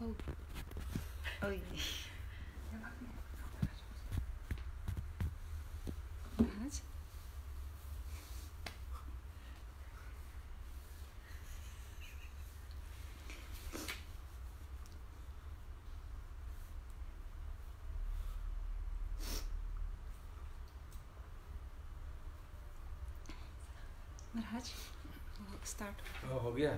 Oh. Oh. महाराज महाराज start हो गया।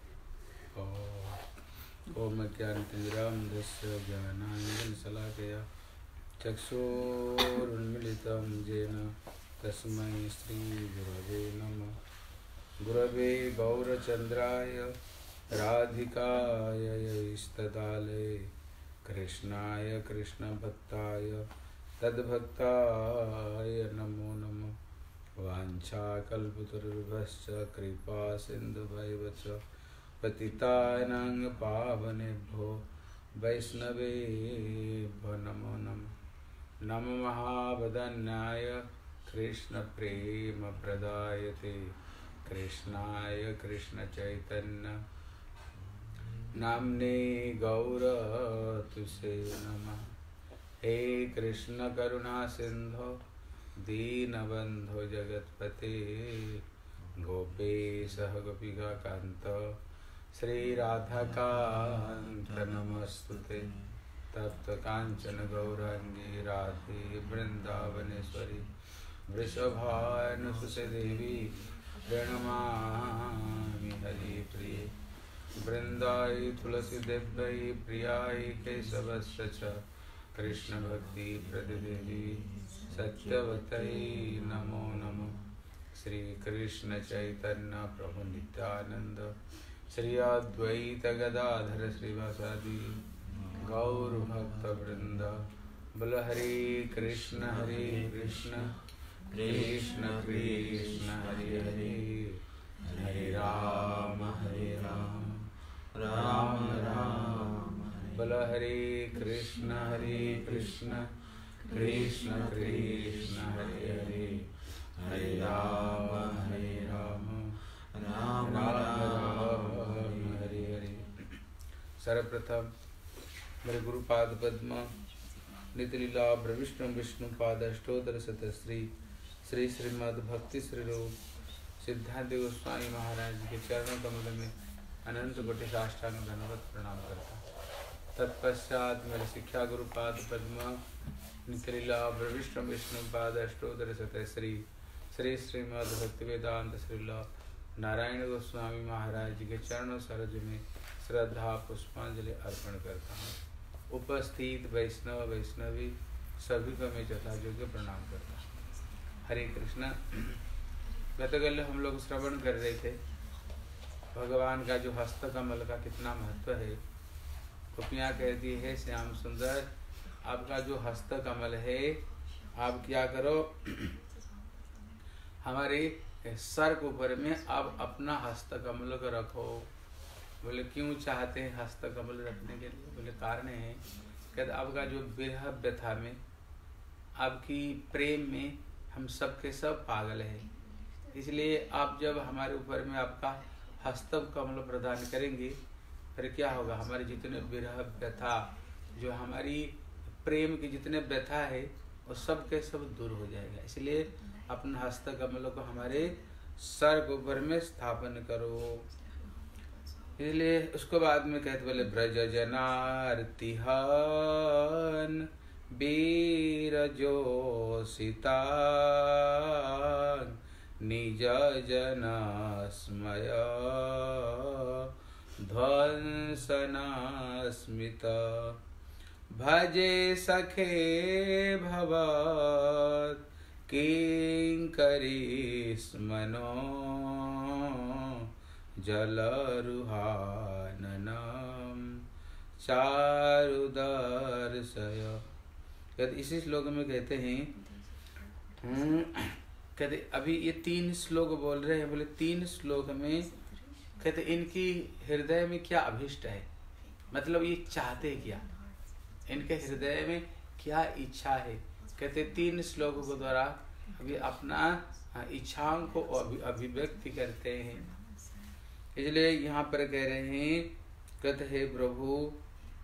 ओम ज्ञानतिमिरान्धस्य ज्ञानाञ्जनशलाकया चक्षुरुन्मीलितं येन तस्मै श्रीगुरवे नमः। गुरवे गौरचन्द्राय राधिकायै इष्टदाले कृष्णाय कृष्णभक्ताय तद्भक्ताय नमो नमः। वाञ्छाकल्पतरुभ्यश्च कृपा सिन्धुभैव च पतितानां पावनेभ्यो वैष्णवेभ्यो नमो नमः। नमो महावदन्याय कृष्णप्रेमप्रदायते कृष्णाय कृष्णचैतन्य नाम्ने गौरतुसे नमः। हे कृष्ण करुणा सिंधो दीनबन्धो जगत्पते गोपेशः गोपिकान्त श्रीराधाकान्त नमस्तुते। तप्त कांचन गौरांगी राधे वृंदावनेश्वरी वृषभानुसुते देवी प्रणमामि हरिप्रिये। वृंदाई तुलसी देव्यै प्रियाय केशवस्य च कृष्ण भक्ति प्रदेवी सत्यवतै नमो नमः। श्री कृष्ण चैतन्य प्रभु नित्यानंद श्री अद्वैत गदाधर श्रीवासादि गौर भक्त वृंद। बोल हरे कृष्ण कृष्ण कृष्ण हरे हरे हरे राम राम राम। बोल हरे कृष्ण कृष्ण कृष्ण हरे हरे हरे राम राम राम हरे हरे। सर्वप्रथम मेरे गुरुपाद पद्म नितलीला विष्णु विष्णुपाद अष्टोत्तर शतश्री श्री श्रीमद् भक्ति श्री रूप सिद्धांत गोस्वामी महाराज के चरणों कमल में अनंत कोटि साष्टांग धन्यवाद प्रणाम करता। तत्पश्चात मेरे शिक्षा गुरुपाद पद्म नितलीला विष्णु विष्णुपाद अष्टोत्तर शतश्री श्री श्रीमद् भक्ति वेदांत श्रीला नारायण गोस्वामी महाराज के चरणों सरोज में श्रद्धा पुष्पांजलि अर्पण करता हूँ। उपस्थित वैष्णव वैष्णवी सभी को मैं यथायोग्य प्रणाम करता हूँ। हरे कृष्णा। गतकल हम लोग श्रवण कर रहे थे भगवान का जो हस्त कमल का कितना महत्व है। गोपियाँ कहती है श्याम सुंदर आपका जो हस्त कमल है आप क्या करो हमारे सर के ऊपर में आप अपना हस्त कमल को रखो। बोले क्यों चाहते हैं हस्त कमल रखने के लिए? बोले कारण है कहते आपका जो विरह व्यथा में आपकी प्रेम में हम सब के सब पागल है, इसलिए आप जब हमारे ऊपर में आपका हस्त कमल प्रदान करेंगे फिर क्या होगा हमारे जितने विरह व्यथा जो हमारी प्रेम की जितने व्यथा है वो सब के सब दूर हो जाएगा। इसलिए अपने हस्त कमल को हमारे सर के ऊपर में स्थापन करो। इसलिए उसको बाद में कहते बोले ब्रज जनार्तिहन वीर जोषिता निज जन स्मय ध्वंसना स्मित भजे सखे भवत् किंकरी स्मनो जलरुहाननम चारुदर्शय। कहते इसी श्लोक में कहते हैं कहते अभी ये 3 श्लोक बोल रहे हैं। बोले 3 श्लोक में कहते इनकी हृदय में क्या अभिष्ट है, मतलब ये चाहते क्या, इनके हृदय में क्या इच्छा है। कहते 3 श्लोकों के द्वारा अभी अपना इच्छाओं को अभिव्यक्ति करते हैं। इसलिए यहाँ पर कह रहे हैं कहते हे प्रभु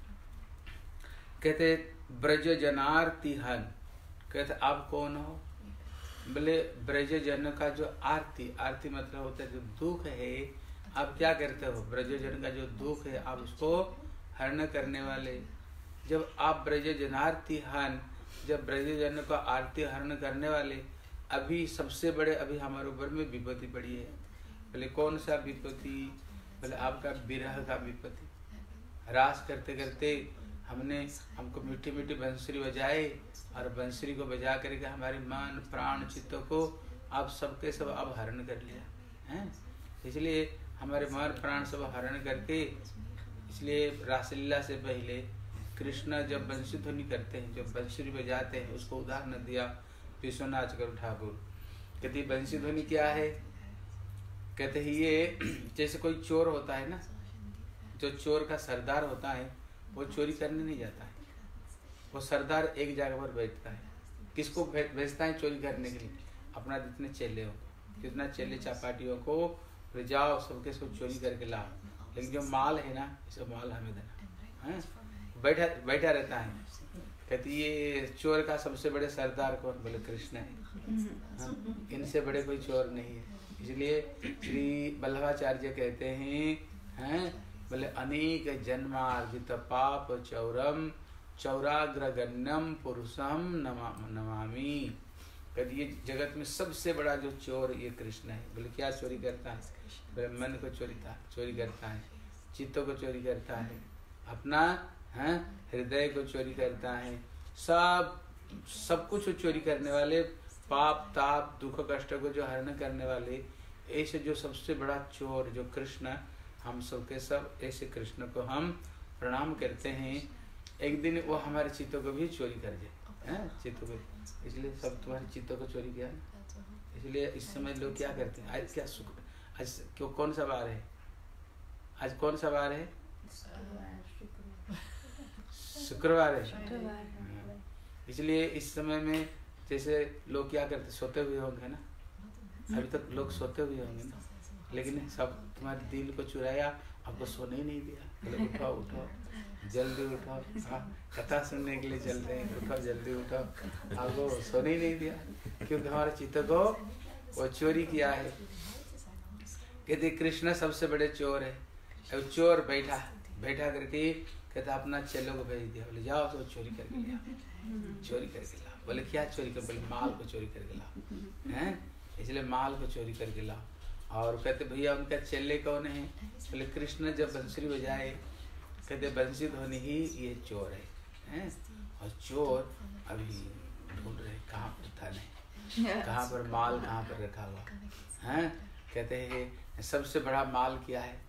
कहते ब्रज जनार्ति हन। कहते आप कौन हो? बोले ब्रज जन का जो आरती, आरती मतलब होता है जो दुख है, आप क्या करते हो? ब्रज जन का जो दुख है आप उसको हरण करने वाले। जब आप ब्रज जनार्ति हन, जब ब्रज जन का आरती हरण करने वाले, अभी सबसे बड़े अभी हमारे ऊपर में विपत्ति पड़ी है। बोले कौन सा विपत्ति? बोले आपका विरह का विपत्ति। रास करते करते हमको मीठी मीठी बंसुरी बजाए और बंसुरी को बजा करके हमारे मन प्राण चित्तों को आप सबके सब अब हरण कर लिया है। इसलिए हमारे मन प्राण सब हरण करके, इसलिए रासलीला से पहले कृष्ण जब बंसी ध्वनि करते हैं, जब बंसुरी बजाते हैं, उसको उदाहरण दिया विश्वनाथ चक्रवर्ती ठाकुर। कहते बंसी ध्वनि क्या है? कहते हैं ये जैसे कोई चोर होता है ना, जो चोर का सरदार होता है वो चोरी करने नहीं जाता है, वो सरदार एक जगह पर बैठता है। किसको भेजता है चोरी करने के लिए? अपना जितने चेले हो, जितना चेले चापाटियों को जाओ सबके सब चोरी करके लाओ, लेकिन जो माल है ना, इसको माल हमें देना है। बैठा रहता है। कहती ये चोर का सबसे बड़े सरदार कौन? बोले कृष्ण है। इनसे बड़े कोई चोर नहीं है। इसलिए श्री वल्लभाचार्य कहते हैं बोले अनेक जन्मार्जित पाप चौरम चौराग्रगण्यम पुरुषम नमामि। कहते ये जगत में सबसे बड़ा जो चोर ये कृष्ण है। बोले क्या चोरी करता है? बोले मन को चोरी करता है, चित्तों को चोरी करता है, अपना हृदय को चोरी करता है, सब कुछ चोरी करने वाले, पाप ताप दुख कष्ट को जो हरण करने वाले, ऐसे जो सबसे बड़ा चोर जो कृष्ण, हम सबके सब ऐसे कृष्ण को हम प्रणाम करते हैं। एक दिन वो हमारे चित्तों को भी चोरी कर जाए, चित्तों को, इसलिए सब तुम्हारे चित्तों को चोरी किया। इसलिए इस समय लोग क्या करते हैं? आज क्या आज क्यों कौन सा वार है? आज कौन सा वार है? शुक्रवार है। इसलिए इस समय में जैसे लोग क्या करते, सोते हुए होंगे ना, अभी तक लोग सोते हुए होंगे ना, लेकिन सब तुम्हारे दिल को चुराया, आपको सोने ही नहीं दिया। बोले उठो उठो जल्दी उठो, कथा सुनने के लिए चलते हैं, उठो जल्दी उठो, आपको सोने ही नहीं दिया, क्योंकि हमारे चित्त को वो चोरी किया है। कहते कृष्ण सबसे बड़े चोर है। अब चोर बैठा करके कहता अपना चेलों को भेज दिया, बोले जाओ तो चोरी करके ले आओ, चोरी करके लाओ। बोले क्या चोरी कर? बोले माल को चोरी करके लाओ हैं, इसलिए माल को चोरी करके लाओ। और कहते भैया उनका चेले कौन है? बोले कृष्ण जब बंसुरी बजाए, कहते बंसी ध्वनि ही ये चोर है। और चोर अभी ढूंढ रहे कहाँ पर धन है, कहाँ पर माल कहाँ पर रखा हुआ है। कहते हैं सबसे बड़ा माल क्या है?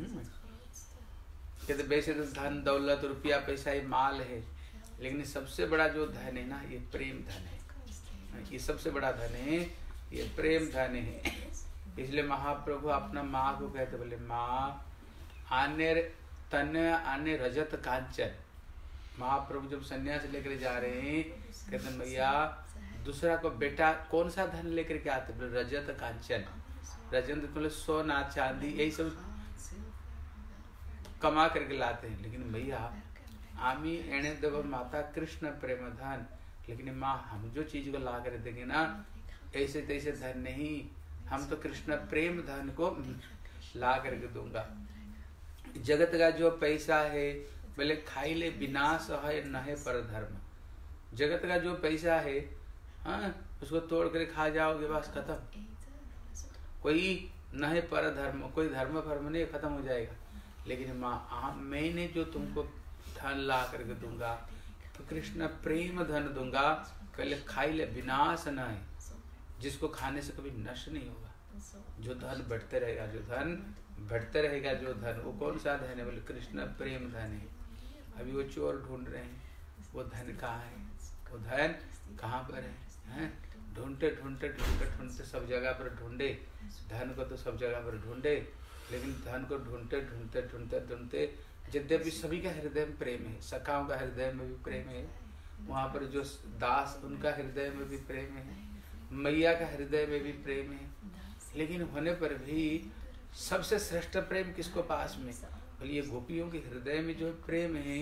कहते वैसे तो धन दौलत रुपया पैसा ये माल है, लेकिन सबसे बड़ा जो धन है ना, ये प्रेम धन है। ये सबसे बड़ा धन है, ये प्रेम धन है। इसलिए महाप्रभु अपना माँ को कहते, बोले माँ आने रजत कांचन। महाप्रभु जब सन्यास लेकर जा रहे हैं, कहते भैया दूसरा को बेटा कौन सा धन लेकर के आते? बोले रजत कांचन। रजत बोले सोना चांदी यही सब कमा करके लाते हैं, लेकिन भैया आमी एणे देव माता कृष्ण प्रेम धन। लेकिन माँ हम जो चीज को ला कर देंगे ना, ऐसे तैसे धन नहीं, हम तो कृष्ण प्रेम धन को ला करके दूंगा। जगत का जो पैसा है, बोले खाई ले विनाश है न है पर धर्म। जगत का जो पैसा है, उसको तोड़ कर खा जाओगे बस खत्म, कोई न है पर धर्म, कोई धर्म फर्म नहीं, खत्म हो जाएगा। लेकिन माँ मैंने जो तुमको धन ला करके दूंगा, तो कृष्ण प्रेम धन दूंगा, पहले खाई ले विनाश न है, जिसको खाने से कभी नष्ट नहीं होगा, जो धन बढ़ते रहेगा, जो धन बढ़ते रहेगा, जो धन, वो कौन सा धन है? बोले कृष्ण प्रेम धन है। अभी वो चोर ढूंढ रहे हैं वो धन कहाँ है, वो धन कहाँ पर है? ढूंढते ढूंढते ढूंढते ढूंढते सब जगह पर ढूंढे, धन को तो सब जगह पर ढूंढे, लेकिन धन को ढूंढते ढूंढते ढूंढते ढूंढते यद्यपि सभी का हृदय में प्रेम है, सखाओं का हृदय में भी प्रेम है, वहाँ पर जो दास उनका हृदय में भी प्रेम है, मैया का हृदय में भी प्रेम है, लेकिन होने पर भी सबसे श्रेष्ठ प्रेम किसको पास में? बोलिए गोपियों के हृदय में जो प्रेम है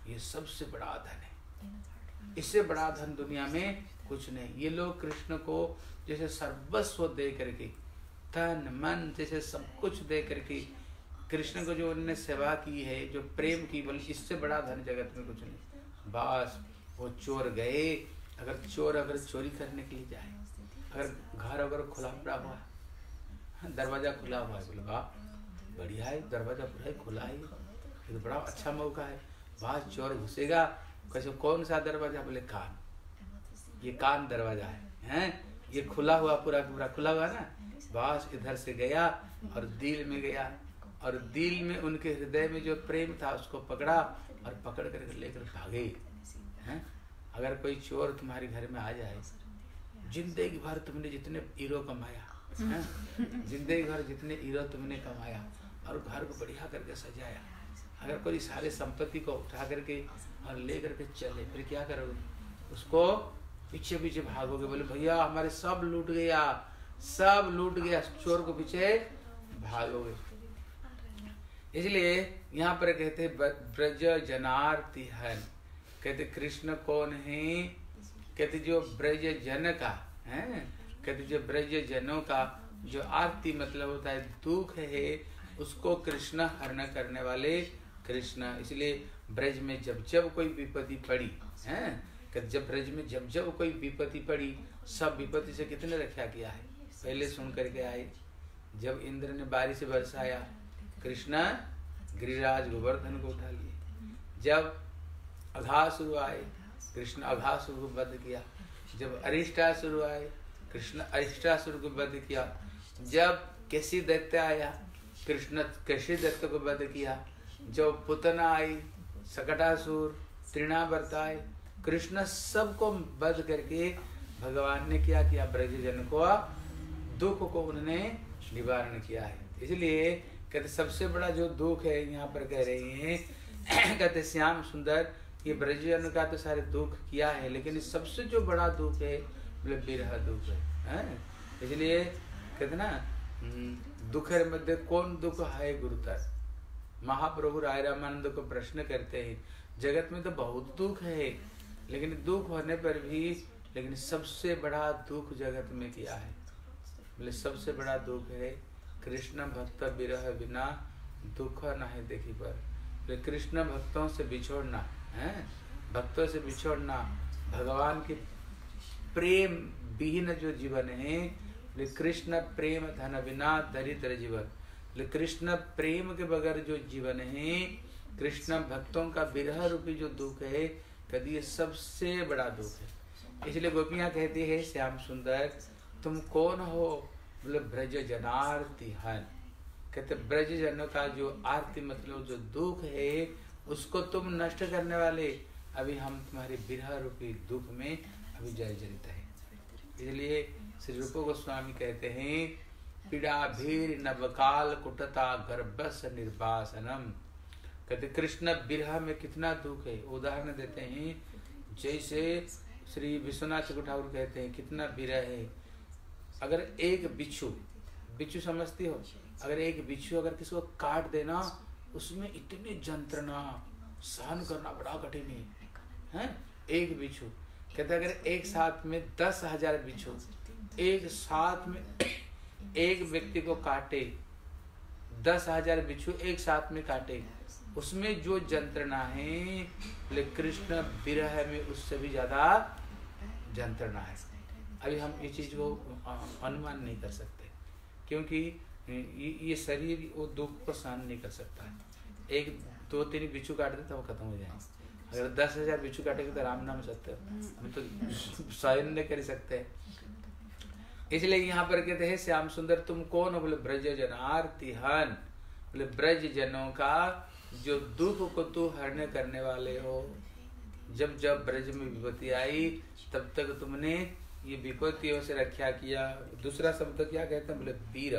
ये सबसे बड़ा धन है। इससे बड़ा धन दुनिया में कुछ नहीं। ये लोग कृष्ण को जैसे सर्वस्व दे करके, तन मन जैसे सब कुछ दे करके कृष्ण को जो उन्होंने सेवा की है, जो प्रेम की, बोले इससे बड़ा धन जगत में कुछ नहीं। बस वो चोर गए, अगर चोर अगर चोरी करने के लिए जाए, अगर घर अगर खुला पड़ा हुआ है, दरवाजा खुला हुआ है, बोले वाह बढ़िया है, दरवाजा पूरा ही खुला है, ये तो बड़ा अच्छा मौका है, वहाँ चोर घुसेगा। कैसे कौन सा दरवाजा? बोले कान, ये कान दरवाजा है, हैं? ये खुला हुआ पूरा पूरा खुला हुआ ना। बस इधर से गया और दिल में गया, और दिल में उनके हृदय में जो प्रेम था उसको पकड़ा और पकड़ कर लेकर भागे। हैं? अगर कोई चोर तुम्हारे घर में आ जाए, जिंदगी भर तुमने जितने हीरो कमाया, जिंदगी भर जितने हीरो तुमने कमाया और घर को बढ़िया करके सजाया, अगर कोई सारे संपत्ति को उठा करके और ले करके चले, फिर क्या करोगे? उसको पीछे पीछे भागोगे, बोले भैया हमारे सब लूट गया, सब लूट गया, चोर को पीछे भागोगे। इसलिए यहाँ पर कहते ब्रज जनार्ति हन, कहते कृष्ण कौन है? कहते जो ब्रज जन का है, कहते जो ब्रज जनों का जो आरती मतलब होता है दुख है, उसको कृष्ण हरण करने वाले कृष्ण। इसलिए ब्रज में जब जब कोई विपत्ति पड़ी है, कहते जब ब्रज में जब जब कोई विपत्ति पड़ी, सब विपत्ति से कितने रक्षा किया है पहले सुन करके आए। जब इंद्र ने बारिश से बरसाया, कृष्ण गिरिराज गोवर्धन को उठा लिए। जब अघासुर आए, कृष्ण अघासुर को वध किया। जब अरिष्टासुर आए, कृष्ण अरिष्टासुर को वध किया। जब केसी दैत्य आया, कृष्ण केसी दैत्य को वध किया। जब पुतना आई, सकटासुर, तृणावर्त आए, कृष्ण सबको वध करके भगवान ने क्या किया? ब्रजजन को दुख को उन्होंने निवारण किया है। इसलिए कहते सबसे बड़ा जो दुख है यहाँ पर कह रहे हैं, कहते श्याम सुंदर ये ब्रजजन का तो सारे दुख किया है, लेकिन सबसे जो बड़ा दुख है मतलब विरह दुख है। इसलिए कहते ना दुखेर मध्य कौन दुख है गुरुतर। महाप्रभु राय रामानंद को प्रश्न करते हैं, जगत में तो बहुत दुख है, लेकिन दुख होने पर भी लेकिन सबसे बड़ा दुख जगत में क्या है? बोले सबसे बड़ा दुख है कृष्ण भक्त विरह बिना दुख नहीं देखी पर। कृष्ण भक्तों से बिछोड़ना है, भक्तों से बिछोड़ना, भगवान के प्रेम विहीन जो जीवन है, कृष्ण प्रेम धन बिना दरिद्र जीवन। कृष्ण प्रेम के बगैर जो जीवन है, कृष्ण भक्तों का विरह रूपी जो दुख है, कभी ये सबसे बड़ा दुख है। इसलिए गोपियां कहती है श्याम सुंदर तुम कौन हो? बोले ब्रज जनार्ति हन, कहते ब्रज जनों का जो आरती मतलब जो दुख है उसको तुम नष्ट करने वाले, अभी हम तुम्हारे विरह रूपी दुख में अभी जर्जरित है। इसलिए श्री रूप गोस्वामी कहते हैं पीड़ा भीर नवकाल कुटता गर्भस निर्वासनम। कहते कृष्ण विरह में कितना दुख है। उदाहरण देते हैं जैसे श्री विश्वनाथ ठाकुर कहते हैं कितना विरह है। अगर एक बिच्छू समझती हो, अगर एक बिच्छू अगर किसी को काट देना, उसमें इतनी जंत्रणा सहन करना बड़ा कठिन है। एक बिच्छू कहते अगर एक साथ में 10,000 बिच्छू एक साथ में एक व्यक्ति को काटे, 10,000 बिच्छू एक साथ में काटे, उसमें जो जंत्रणा है, कृष्ण विरह में उससे भी ज्यादा जंत्रणा है। अभी हम ये चीज को अनुमान नहीं कर सकते, क्योंकि ये शरीर वो दुख को सहन नहीं कर सकता है। 1-2-3 बिच्छू काट दे तो वो खत्म हो जाए। अगर 10,000 बिच्छू काटेंगे तो राम नाम सत्य, हम तो सहन नहीं कर सकते। इसलिए यहाँ पर कहते हैं श्याम सुंदर तुम कौन हो? बोले ब्रज जनार्ति हन, बोले ब्रज जनों का जो दुख को तू हरण करने वाले हो। जब जब ब्रज में विपत्ति आई तब तक तुमने ये विपत्तियों से रक्षा किया। दूसरा शब्द क्या कहते हैं? बोले वीर,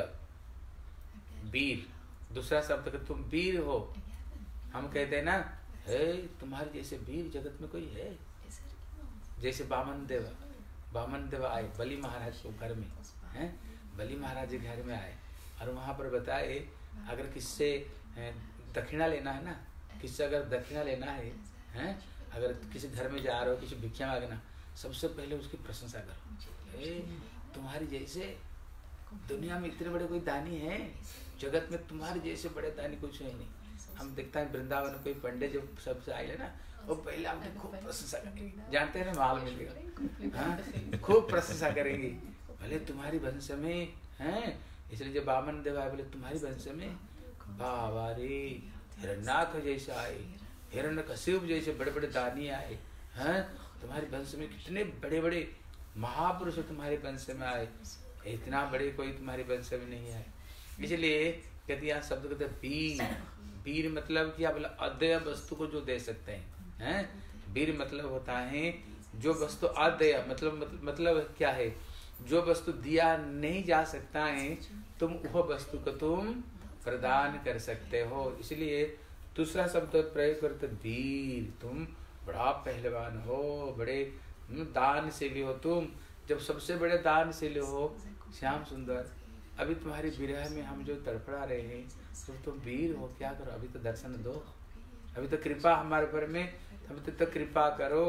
वीर दूसरा शब्द कि तुम वीर हो। हम कहते हैं ना है तुम्हारे जैसे वीर जगत में कोई है? जैसे वामन देव आए बलि महाराज के घर में, हैं बलि महाराज के घर में आए और वहां पर बताए अगर किससे दक्षिणा लेना है ना, किससे अगर दक्षिणा लेना है हैं। अगर किसी घर में जा रहे हो, किसी भिक्षा मांगना, सबसे पहले उसकी प्रशंसा करो। तुम्हारी जैसे दुनिया में इतने बड़े कोई दानी है, जगत में तुम्हारे जैसे बड़े दानी कुछ है नहीं। हम देखते हैं वृंदावन कोई पंडित जब सबसे आए ना, वो पहले आपने खूब प्रशंसा करेंगे, जानते हैं ना माल मिलेगा, हाँ खूब प्रशंसा करेंगे, भले तुम्हारी वंश में हैं। इसलिए जब वामन देव आए बोले तुम्हारी वंश में बाबा रे हिरण्यनाथ जैसे आए, हिरण्यकशिप जैसे बड़े बड़े दानी आए हैं, तुम्हारे वंश में कितने बड़े बड़े महापुरुष तुम्हारे वंश में आए, इतना बड़े कोई तुम्हारे वंश में नहीं आए। इसलिए कहते यहाँ शब्द कहते वीर। वीर मतलब क्या बोला, अद्वैय वस्तु को जो दे सकते हैं। वीर मतलब होता है जो वस्तु अद्वैय, मतलब क्या है, जो वस्तु दिया नहीं जा सकता है तुम वह वस्तु को तुम प्रदान कर सकते हो। इसलिए दूसरा शब्द प्रयोग करते वीर, तुम बड़ा पहलवान हो, बड़े दानशीली हो तुम। जब सबसे बड़े दानशीली हो श्याम सुंदर, अभी तुम्हारी विरह में हम जो तड़फड़ा रहे हैं, तो तुम वीर हो, क्या करो, अभी तो दर्शन दो, अभी तो कृपा हमारे ऊपर में, अभी तो कृपा करो।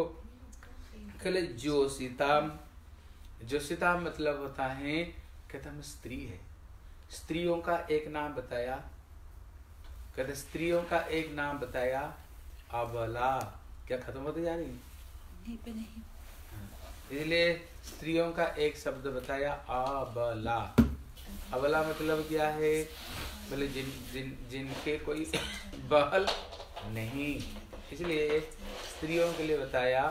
कहले जोशिताम, जोशिता मतलब होता है, कहते हम स्त्री है, स्त्रियों का एक नाम बताया, कहते स्त्रियों का एक नाम बताया अबला। क्या खत्म होते जा रही नहीं पे नहीं, इसलिए स्त्रियों का एक शब्द बताया अबला। अबला मतलब क्या है, बोले जिनके कोई बल नहीं, इसलिए स्त्रियों के लिए बताया।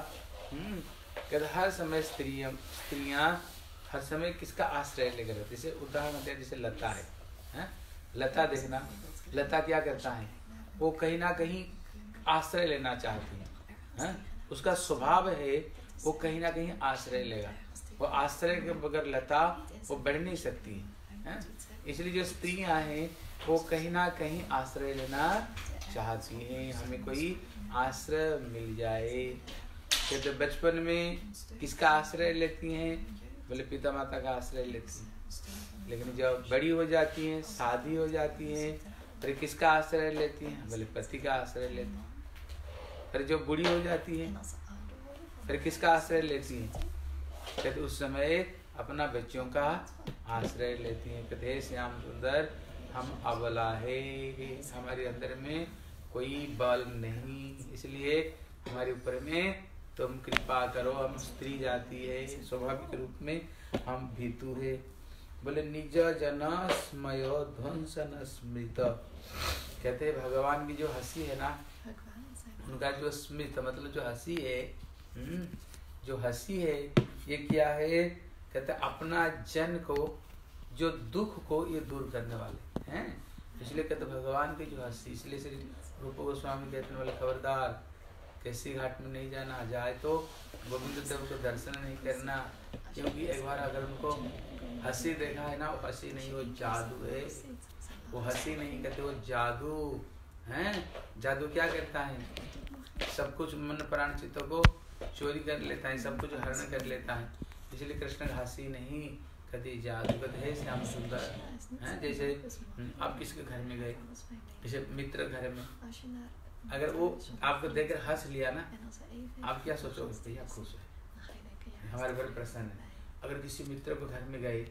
कहते हर समय स्त्रियां हर समय किसका आश्रय लेकर रहती, जैसे उदाहरण होता है, जैसे लता है, लता देखना, लता क्या करता है, वो कहीं ना कहीं आश्रय लेना चाहती है, उसका स्वभाव है वो कहीं ना कहीं आश्रय लेगा, वो आश्रय के बगैर लता वो बढ़ नहीं सकती है। इसलिए जो स्त्रियां हैं वो कहीं ना कहीं आश्रय लेना चाहती हैं, हमें कोई आश्रय मिल जाए। तो बचपन में किसका आश्रय लेती हैं, बोले पिता माता का आश्रय लेती हैं, लेकिन जब बड़ी हो जाती हैं, शादी हो जाती है, फिर किसका आश्रय लेती हैं, बोले पति का आश्रय लेती हैं। फिर जब बूढ़ी हो जाती है फिर किसका आश्रय लेती हैं, कहते उस समय अपना बच्चों का आश्रय लेती हैं। कहते श्याम सुंदर हम अबला है, हमारे अंदर में कोई बल नहीं, इसलिए हमारे ऊपर में तुम कृपा करो। हम स्त्री जाति है, स्वाभाविक रूप में हम भीतु है। बोले निज जन स्मय ध्वंसन स्मृत, कहते भगवान की जो हंसी है ना, उनका जो स्मृत मतलब जो हंसी है, जो हंसी है ये क्या है, कहते अपना जन को जो दुख को ये दूर करने वाले हैं, इसलिए कहते भगवान की जो हंसी। इसलिए श्री रूप गोस्वामी कहते वाले खबरदार कैसी घाट में नहीं जाना, जाए तो गोविंद देव को दर्शन नहीं करना, क्योंकि एक बार अगर उनको हंसी देखा है ना, वो हंसी नहीं, वो जादू है, वो हंसी नहीं कहते, वो जादू है। जादू क्या करता है, सब कुछ मन प्राण चित्तों को चोरी कर लेता है, सब कुछ हरण कर लेता है। इसलिए कृष्ण हंसी नहीं कहते, जादू कहते है श्याम सुंदर है। जैसे आप किसके घर में गए, जैसे मित्र घर में, अगर वो आपको देखकर हंस लिया ना, आप क्या सोचोगे, भैया खुश है, हमारे घर प्रसन्न है। अगर किसी मित्र को घर में गए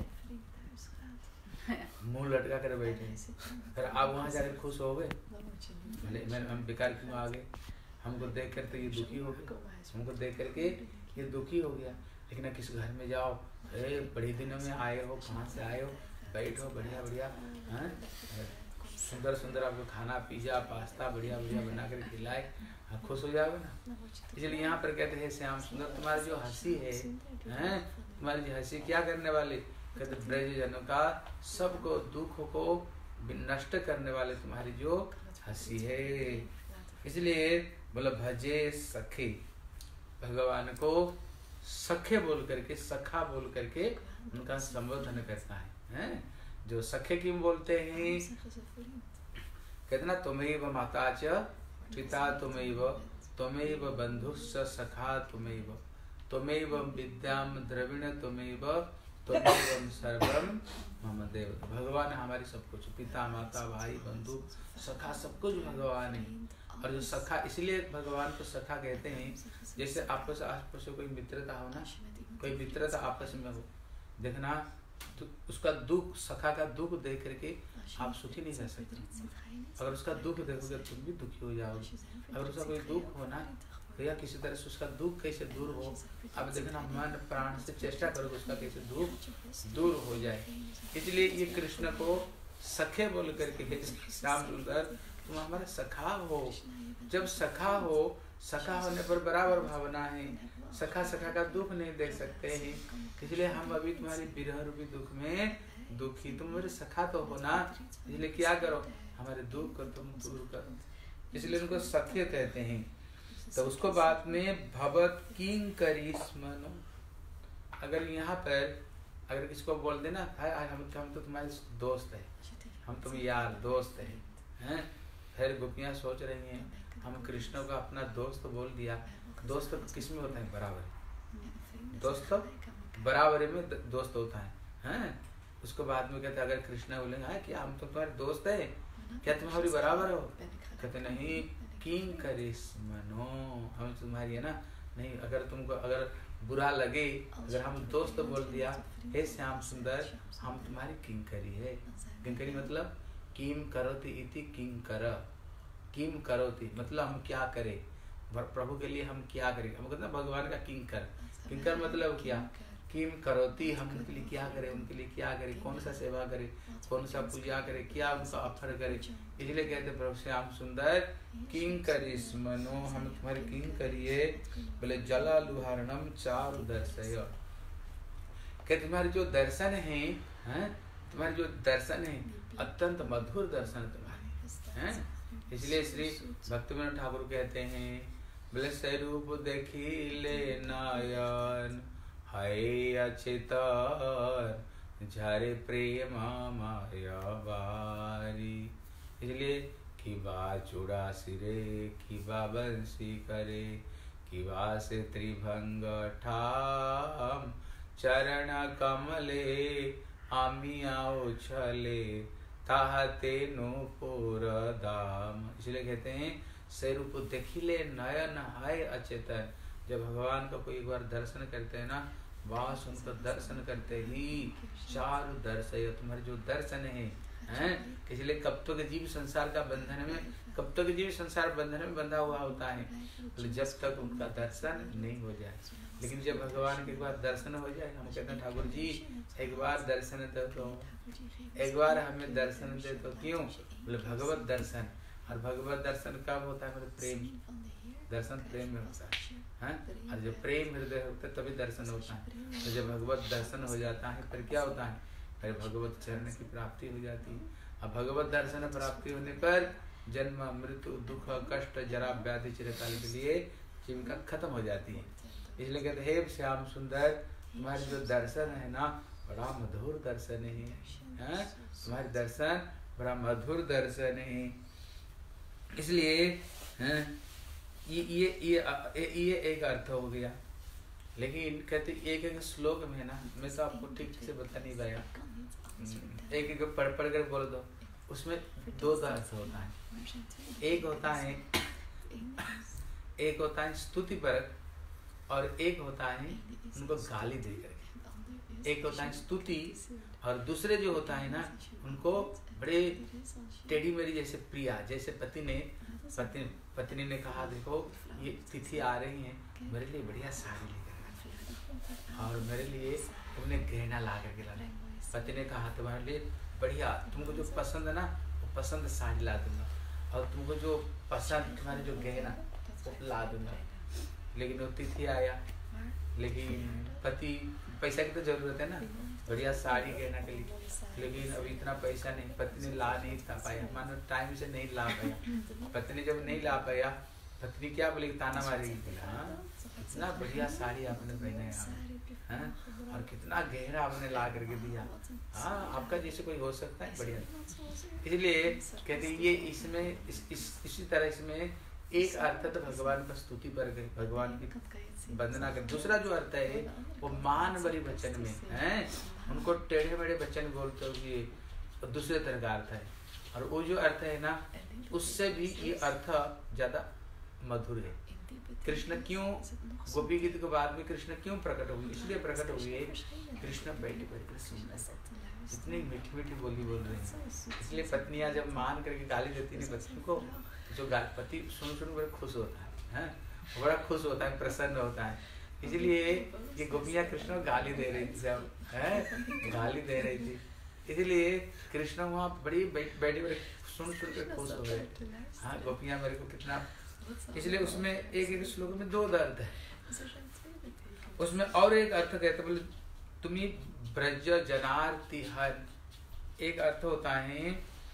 मुंह लटका कर बैठे, फिर आप वहाँ जाकर खुश हो गए, हम बेकार क्यों आ गए, हमको देख कर तो ये दुखी हो गए, हमको देख करके ये दुखी हो गया। लेकिन किसी घर में जाओ, अरे बड़े दिनों में आए हो, कहाँ से आए हो, बैठो बढ़िया बढ़िया, सुंदर सुंदर आपको खाना पिज्जा पास्ता बढ़िया बढ़िया बना कर खिलाए, आप खुश हो जाओगे ना। इसलिए यहाँ पर कहते हैं श्याम सुंदर तुम्हारी जो हंसी है, तुम्हारी जो हंसी क्या करने वाले, कहते ब्रज जनों का सबको दुख को नष्ट करने वाले तुम्हारी जो हंसी है। इसलिए बोला भजे सखे, भगवान को सखे बोल करके, सखा बोल करके उनका संबोधन करता है। जो सखे किम बोलते हैं, कहते ना तुमेव माता च पिता तुमेव, तुमेव बंधुश्च सखा तुमेव, तुमेव विद्याम द्रविण तुमेव, तुमेव सर्वम मम देव। भगवान हमारी सब कुछ, पिता माता भाई बंधु सखा सब कुछ भगवान है। और जो सखा, इसलिए भगवान को सखा कहते हैं। जैसे आपस में कोई मित्रता हो ना, कोई मित्रता आपस में हो, देखना तो उसका दुख, सखा का दुख देख करके आप सुखी नहीं रह सकते। अगर उसका दुख देखोगे तुम भी दुखी हो जाओगे। अगर उसका कोई दुख हो ना, या किसी तरह से उसका दुख कैसे दूर हो, अब देखना मन प्राण से चेष्टा करोगे उसका कैसे दुख दूर हो जाए। इसलिए ये कृष्ण को सखे बोल करके, श्याम सुंदर तुम हमारे सखा हो। जब सखा हो, सखा होने पर बराबर भावना है। सखा सखा का दुख नहीं देख सकते हैं, इसलिए हम अभी तुम्हारी विरह रूपी दुख में दुखी, तुम मेरे सखा तो हो ना, इसलिए क्या करो, हमारे दुख को तुम दूर करो। इसलिए उनको सख्य कहते हैं। तो उसको बाद में भवत किंग करी स्मनो, अगर यहाँ पर अगर किसको बोल देना हम तो तुम्हारे दोस्त है, हम तुम यार दोस्त हैं, फिर गोपियाँ सोच रही हैं हम कृष्ण को अपना दोस्त बोल दिया। दोस्त किस में होता है? बराबर। दोस्त बराबरी में दोस्त होता है। उसको बाद में कहते अगर कृष्ण बोलेंगे क्या हम तो तुम्हारे दोस्त है, क्या तुम्हारी बराबर हो? कहते नहीं, किंग करिश्मनो, हम तुम्हारी है ना, नहीं अगर तुमको अगर बुरा लगे, अगर हम दोस्त बोल दिया, हे श्याम सुंदर हम तुम्हारी किंकरी है। किंकरी मतलब किम करोति इति किंकर, किम करोति मतलब हम क्या करें, प्रभु के लिए हम क्या करें। हम कहते हैं भगवान का किंकर, किंकर मतलब क्या, किम करोति हम उनके लिए क्या करें, उनके लिए क्या करें, कौन सा सेवा करें, कौन सा पूजा करें, क्या उनका ऑफर करें। इसलिए कहते प्रभु श्याम सुंदर किंग करिश्मनो, हम तुम्हारे किंग करिए। बोले जला लुहारणम चारु दर्शय, कहते तुम्हारे जो दर्शन है, तुम्हारे जो दर्शन है अत्यंत मधुर दर्शन तुम्हारे हैं। इसलिए श्री भक्तिविनोद ठाकुर कहते हैं बोले स्वरूप देखी ले नयन हाय अचितर झरे प्रेम माया बारी। इसलिए किबा चूड़ा सिरे, किबा बंसी करे, किबा से त्रिभंग ठाम चरण कमले आमिया उछले ताहते नूपुर दाम। इसलिए कहते हैं स्वरूप देखिले नयन हाय अचेतन। जब भगवान का कोई एक बार दर्शन करते हैं ना, बस उनका दर्शन करते ही चारु दर्शय, तुम्हारे जो दर्शन है इसलिए कब तक जीव संसार का बंधन में, कब तक जीव संसार बंधन में बंधा हुआ होता है, जब तक उनका दर्शन नहीं हो जाए। लेकिन जब भगवान के एक बार दर्शन हो जाए, हम कहते हैं ठाकुर जी एक बार दर्शन दे तो, एक बार हमें दर्शन दे तो क्यों, बोले भगवत दर्शन। और भगवत दर्शन कब होता है, मतलब प्रेम, दर्शन प्रेम में होता है। और जब प्रेम हृदय होता है तभी दर्शन होता है। तो जब भगवत दर्शन हो जाता है फिर क्या होता है, फिर भगवत चरण की प्राप्ति हो जाती है। अब भगवत दर्शन प्राप्ति होने पर जन्म मृत्यु दुख कष्ट जरा व्याधि चिरकाल के लिए जीविका खत्म हो जाती है। इसलिए कहते हे श्याम सुंदर तुम्हारे जो दर्शन है ना बड़ा मधुर दर्शन है, तुम्हारे दर्शन बड़ा मधुर दर्शन है। इसलिए ये एक अर्थ हो गया। लेकिन कहते एक एक श्लोक में ना, मैं तो आपको ठीक से बता नहीं पाया, एक एक पढ़ कर बोल दो, उसमें दो अर्थ होता है। एक होता है स्तुति परक और एक होता है उनको गाली दे करके। एक होता है स्तुति और दूसरे जो होता है ना उनको बड़े टेढ़ी मेढ़ी, जैसे प्रिया, जैसे पत्नी ने कहा देखो ये तिथि आ रही है, मेरे लिए बढ़िया साड़ी लेकर और मेरे लिए तुमने गहना ला करके लाना। पति ने कहा तुम्हारे लिए बढ़िया, तुमको जो पसंद है ना वो पसंद साड़ी ला दूंगा और तुमको जो पसंद तुम्हारे जो गहना वो ला दूंगा। लेकिन वो तिथि आया, लेकिन पति पैसा की तो जरूरत है ना, बढ़िया साड़ी गहना के लिए, लेकिन अभी इतना पैसा नहीं, पत्नी ने ला नहीं था पाया, मानो टाइम से नहीं ला पाया। पत्नी जब नहीं ला पाया, पत्नी क्या बोलेगी, ताना मारेगी, इतना बढ़िया साड़ी आपने पहना है और कितना गहरा आपने ला करके दिया, आपका जैसे कोई हो सकता है बढ़िया। इसलिए कहते ये इसमें इसी तरह इसमें एक अर्थ तो भगवान का स्तुति पर गई, भगवान की वंदना कर। दूसरा जो अर्थ है वो मान भरी वचन में है, उनको टेढ़े मेढ़े वचन बोलते हुए दूसरे तरह का अर्थ है। और वो जो अर्थ है ना उससे भी ये अर्थ ज्यादा मधुर है। कृष्ण क्यों गोपी गीत के बाद में कृष्ण क्यों प्रकट हुए? इसलिए प्रकट हुए कृष्ण बैठे बैठे सुन रहे, इतनी मीठी मीठी बोली बोल रहे हैं। इसलिए पत्नियां जब मान करके गाली देती है पत्नी को, जो पति सुन सुन बड़ा खुश होता है, बड़ा खुश होता है, प्रसन्न होता है। इसलिए ये गोपियां कृष्ण को गाली दे रही थी, सब है गाली दे रही थी। इसलिए कृष्ण वहाँ बड़ी बैठे बैठे सुन सुन के खुश हो गए। हाँ, गोपियां मेरे को कितना, इसलिए उसमें एक एक श्लोक में दो अर्थ है। उसमें और एक अर्थ कहते बोले तुम्ही ब्रज जनार्ति हर, एक अर्थ होता है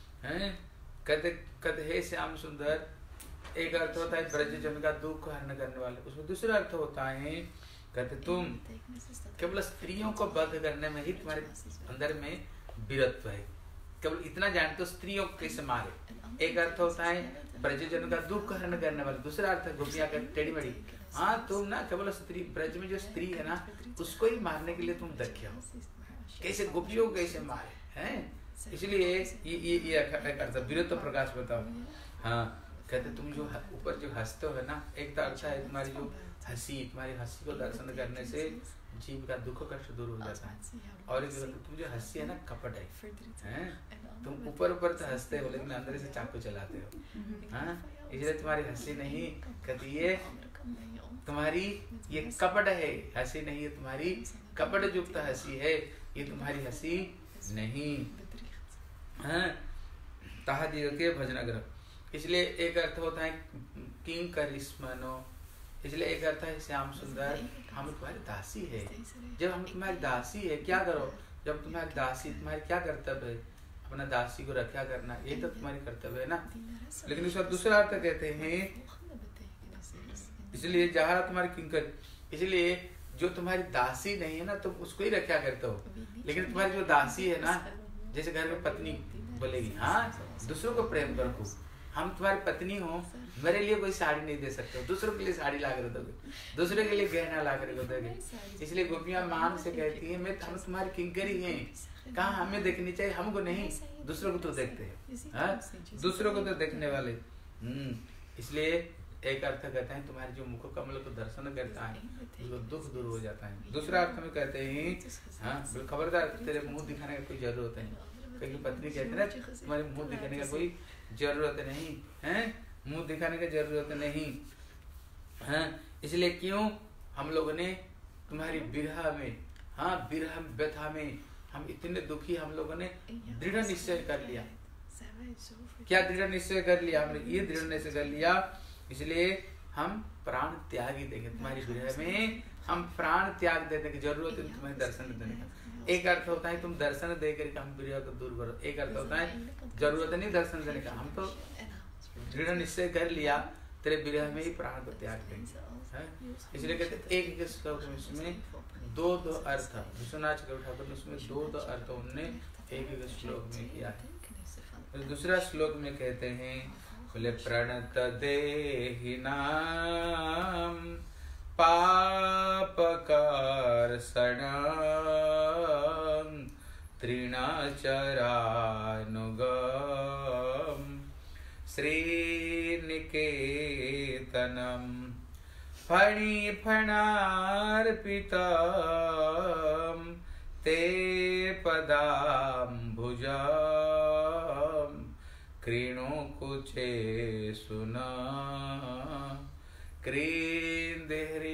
कहते हे श्याम सुंदर, एक अर्थ होता है ब्रज जन का दुख हरण करने वाले। उसमें दूसरा अर्थ होता है कहते तुम केवल स्त्रियों को वध करने में ही तुम्हारे अंदर में वीरत्व है, केवल इतना जानते हो स्त्रियों को कैसे मारे। एक अर्थ होता है ब्रजजन का दुख हरण करने वाले, दूसरा अर्थ है गोपियां का टेढ़ी मेढ़ी। हाँ, तुम ना केवल स्त्री, ब्रज में जो स्त्री है ना उसको ही मारने के लिए तुम दक्ष हो, कैसे गोपियों को कैसे मारे हैं। इसलिए ये अर्थ वीरत्व प्रकाश बताओ। हाँ, कहते तुम जो ऊपर जो हंसते हो ना, एक अर्थ है तुम्हारी जो हंसी, तुम्हारी हंसी को दर्शन करने से जीव का दुख कष्ट दूर हो जाता है। और तुम जो हंसी है ना कपट है, तुम ऊपर ऊपर तो हंसते हो लेकिन अंदर से चाकू चलाते हो। हाँ, इसलिए तुम्हारी हंसी नहीं कहती, ये तुम्हारी ये कपट है, हंसी नहीं है तुम्हारी कपट युक्त हंसी है, ये तुम्हारी हंसी नहीं। हाँ, ताहा दियो के भजन ग्रह। इसलिए एक अर्थ होता है किंग करिश्मनो, इसलिए एक अर्थ है श्याम सुंदर हम तुम्हारी दासी है। जब हम तुम्हारी दासी है क्या करो, जब तुम्हारी दासी, तुम्हारी क्या कर्तव्य है, अपना दासी को रक्षा करना, ये तो तुम्हारी कर्तव्य है ना। लेकिन इसका दूसरा अर्थ कहते हैं इसलिए जहाँ तुम्हारी किंकर, इसलिए जो तुम्हारी दासी नहीं है ना तुम उसको ही रक्षा करते हो। लेकिन तुम्हारी जो दासी है ना, जैसे घर में पत्नी बोलेगी हाँ दूसरों को प्रेम करो, हम तुम्हारी पत्नी हो, मेरे लिए कोई साड़ी नहीं दे सकते हो, दूसरों के लिए साड़ी ला कर दोगे, दूसरे के लिए गहना ला कर दोगे। इसलिए गोपियां मान से कहती है मैं हम तुम्हारी किंकरी हैं, कहाँ हमें देखनी चाहिए, हमको नहीं, दूसरों को तो देखते हैं, दूसरों को तो देखने वाले। इसलिए एक अर्थ कहते हैं तुम्हारे जो मुख कमल को दर्शन करता है उसको दुख दूर हो जाता है। दूसरा अर्थ में कहते हैं हाँ खबरदार तेरे मुंह दिखाने का कोई जरूरत नहीं, क्योंकि पत्नी कहते हैं ना तुम्हारे मुंह दिखाने का कोई जरूरत नहीं है, मुंह दिखाने की जरूरत नहीं है। इसलिए क्यों हम लोगों ने तुम्हारी विरह में, हाँ विरह व्यथा में हम इतने दुखी, हम लोगों ने दृढ़ निश्चय कर लिया। क्या दृढ़ निश्चय कर लिया हमने? ये दृढ़ निश्चय कर लिया, इसलिए हम प्राण त्याग ही देंगे तुम्हारी विरह में, हम प्राण त्याग देने की जरूरत है तुम्हें दर्शन देने का। एक अर्थ होता है तुम दर्शन दे करके हम विरह को दूर करो, एक अर्थ होता है जरूरत नहीं दर्शन देने का, हम तो दृढ़ निश्चय कर लिया तेरे विरह में ही प्राण को त्याग देंगे। इसलिए कहते एक एक श्लोक में इसमें दो दो अर्थ, विश्वनाथ ठाकुर ने उसमें दो दो अर्थ उन्होंने एक एक श्लोक में किया है। दूसरा श्लोक में कहते हैं बोले प्रणत देहि नाम पाप कर्षण तृणाचरानुगम श्रीनिकेतनम फणिफणार्पितम ते पदाम्बुजम कृणु कुचे सुना क्रींदहृक्षयम।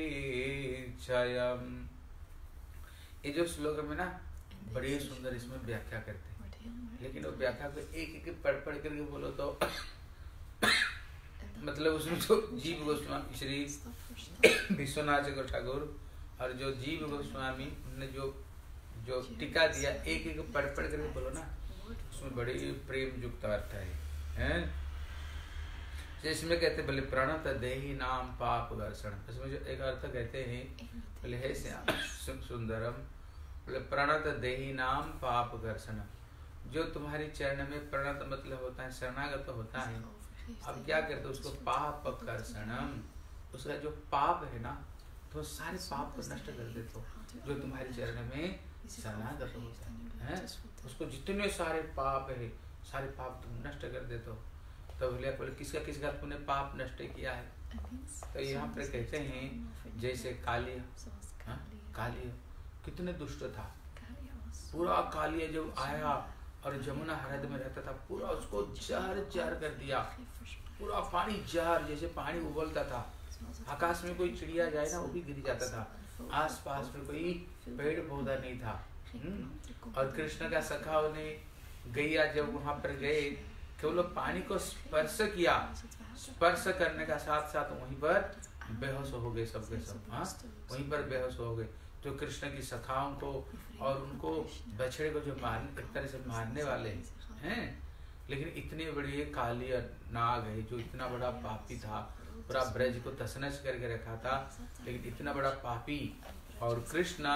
ये जो श्लोक में ना बड़ी सुंदर इसमें व्याख्या करते हैं, लेकिन वो व्याख्या को एक एक पढ़ पढ़ करके बोलो तो मतलब उसमें जो जीव गोस्वामी श्री विश्वनाथ ठाकुर और जो जीव गोस्वामी ने जो टीका दिया, एक एक पढ़ पढ़ करके बोलो ना, उसमें बड़ी प्रेम युक्त अर्थ है। इसमें कहते बोले प्रणत देहि नाम पाप दर्शन, इसमें जो एक अर्थ कहते हैं बोले हे श्याम सुंदरम, बोले प्रणत देहि नाम पाप दर्शन, जो तुम्हारी चरण में प्रणत मतलब होता है शरणागत होता है। अब क्या करते उसको पाप कर्षणम, उसका जो पाप है ना तो सारे पाप को नष्ट कर देते हो, जो तुम्हारी चरण में शरणागत होता है। उसको जितने सारे पाप है सारे पाप तुम नष्ट कर देते हो। तो बोले किसका किसका तुमने पाप नष्ट किया है? तो यहाँ पर कहते हैं जैसे कालिय, कालिय कितने दुष्ट था। पूरा कालिय जब आया और जमुना हृदय में रहता था, पूरा उसको जहर जहर कर दिया। पूरा पानी जहर, जैसे पानी उबलता था। आकाश में कोई चिड़िया जाए ना वो भी गिर जाता था। आस पास में कोई पेड़ पौधा नहीं था। और कृष्ण का सखा उन्हें गैया जब वहां पर गए, केवल पानी को स्पर्श किया, स्पर्श करने का साथ साथ वहीं पर बेहोश हो गए सब के सब। हाँ, वहीं पर बेहोश हो गए। जो कृष्ण की सखाओं को और उनको बछड़े को जो मारने, एक तरह से मारने वाले हैं, लेकिन इतने बड़े कालिय नाग है जो इतना बड़ा पापी था, पूरा ब्रज को तसनस करके रखा था, लेकिन इतना बड़ा पापी। और कृष्ण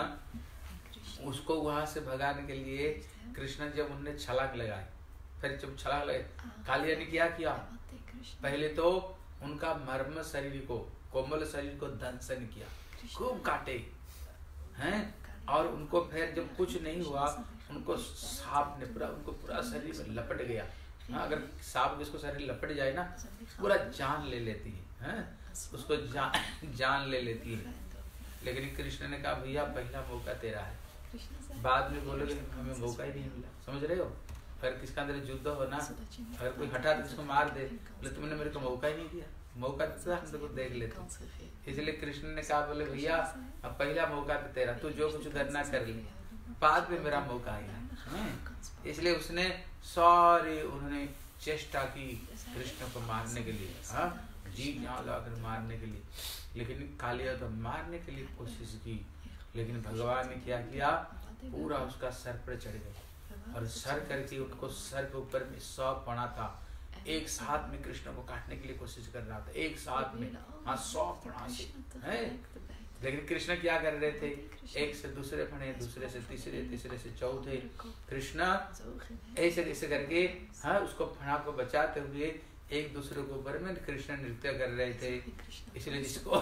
उसको वहां से भगाने के लिए कृष्ण जब उन्होंने छलांग लगाई, फिर जब छलांग लगाई, कालिया ने क्या किया? पहले तो उनका मर्म शरीर को, कोमल शरीर को दंशन किया, खूब काटे हैं। और उनको फिर जब कुछ नहीं हुआ, उनको सांप ने उनको पूरा शरीर में लपट गया। हाँ, अगर सांप किसको शरीर लपट जाए ना, पूरा जान ले लेती है, हैं? उसको जान ले लेती है। लेकिन कृष्ण ने कहा भैया पहला मौका तेरा है, बाद में बोलोगे हमें मौका ही नहीं मिला। समझ रहे हो? अगर किसका अंदर युद्ध हो ना, अगर कोई हठात किसको मार दे, बोले तुमने मेरे को मौका ही नहीं दिया, मौका तो हम तो देख लेते। इसलिए कृष्ण ने कहा बोले भैया अब पहला मौका तो तेरा, तू जो कुछ करना कर ले, बाद में मेरा मौका आएगा। इसलिए उसने सारे उन्होंने चेष्टा की कृष्ण को मारने के लिए, हाँ, जी जान लगाकर मारने के लिए। लेकिन कालिया तो मारने के लिए कोशिश की, लेकिन भगवान ने क्या किया? पूरा उसका सर पर चढ़ गया और सर करके उनको सर के ऊपर में 100 फणा था। एक साथ में कृष्ण को काटने के लिए कोशिश कर रहा था, एक साथ में, हाँ, 100 फणा से है। लेकिन कृष्ण क्या कर रहे थे? एक से दूसरे फणे, दूसरे से तीसरे, तीसरे से चौथे। कृष्ण ऐसे ऐसे करके, हाँ, उसको फणा को बचाते हुए एक दूसरे के ऊपर में कृष्ण नृत्य कर रहे थे। इसलिए जिसको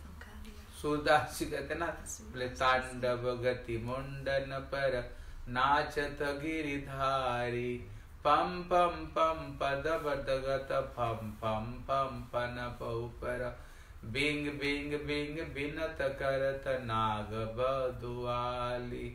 सूरदास जी कहते ना, बोले तांडव गति मुंडन पर नाचत गिरिधारी, पम पम पम पद बदगत फम पम पम पन पर, बिंग बिंग बिंग बिनत करत नाग बदुआली,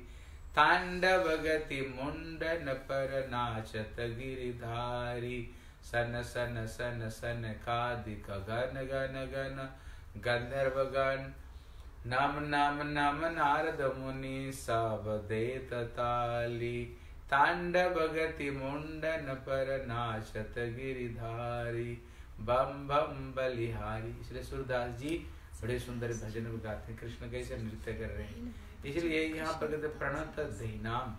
तांडव गति मुंडन पर नाचत गिरिधारी, सन सन सन सन कादिक गन गन गन गंधर्व गण, नम नम नम नारद मुनि सब देत ताली, तांडव गति मुंडन पर नाचत गिरिधारी, बम बम बलिहारी। इसलिए सूरदास जी बड़े सुंदर भजन गाते हैं, कृष्ण कैसे नृत्य कर रहे हैं। इसलिए यहाँ पर कहते प्रणत दहीनाम,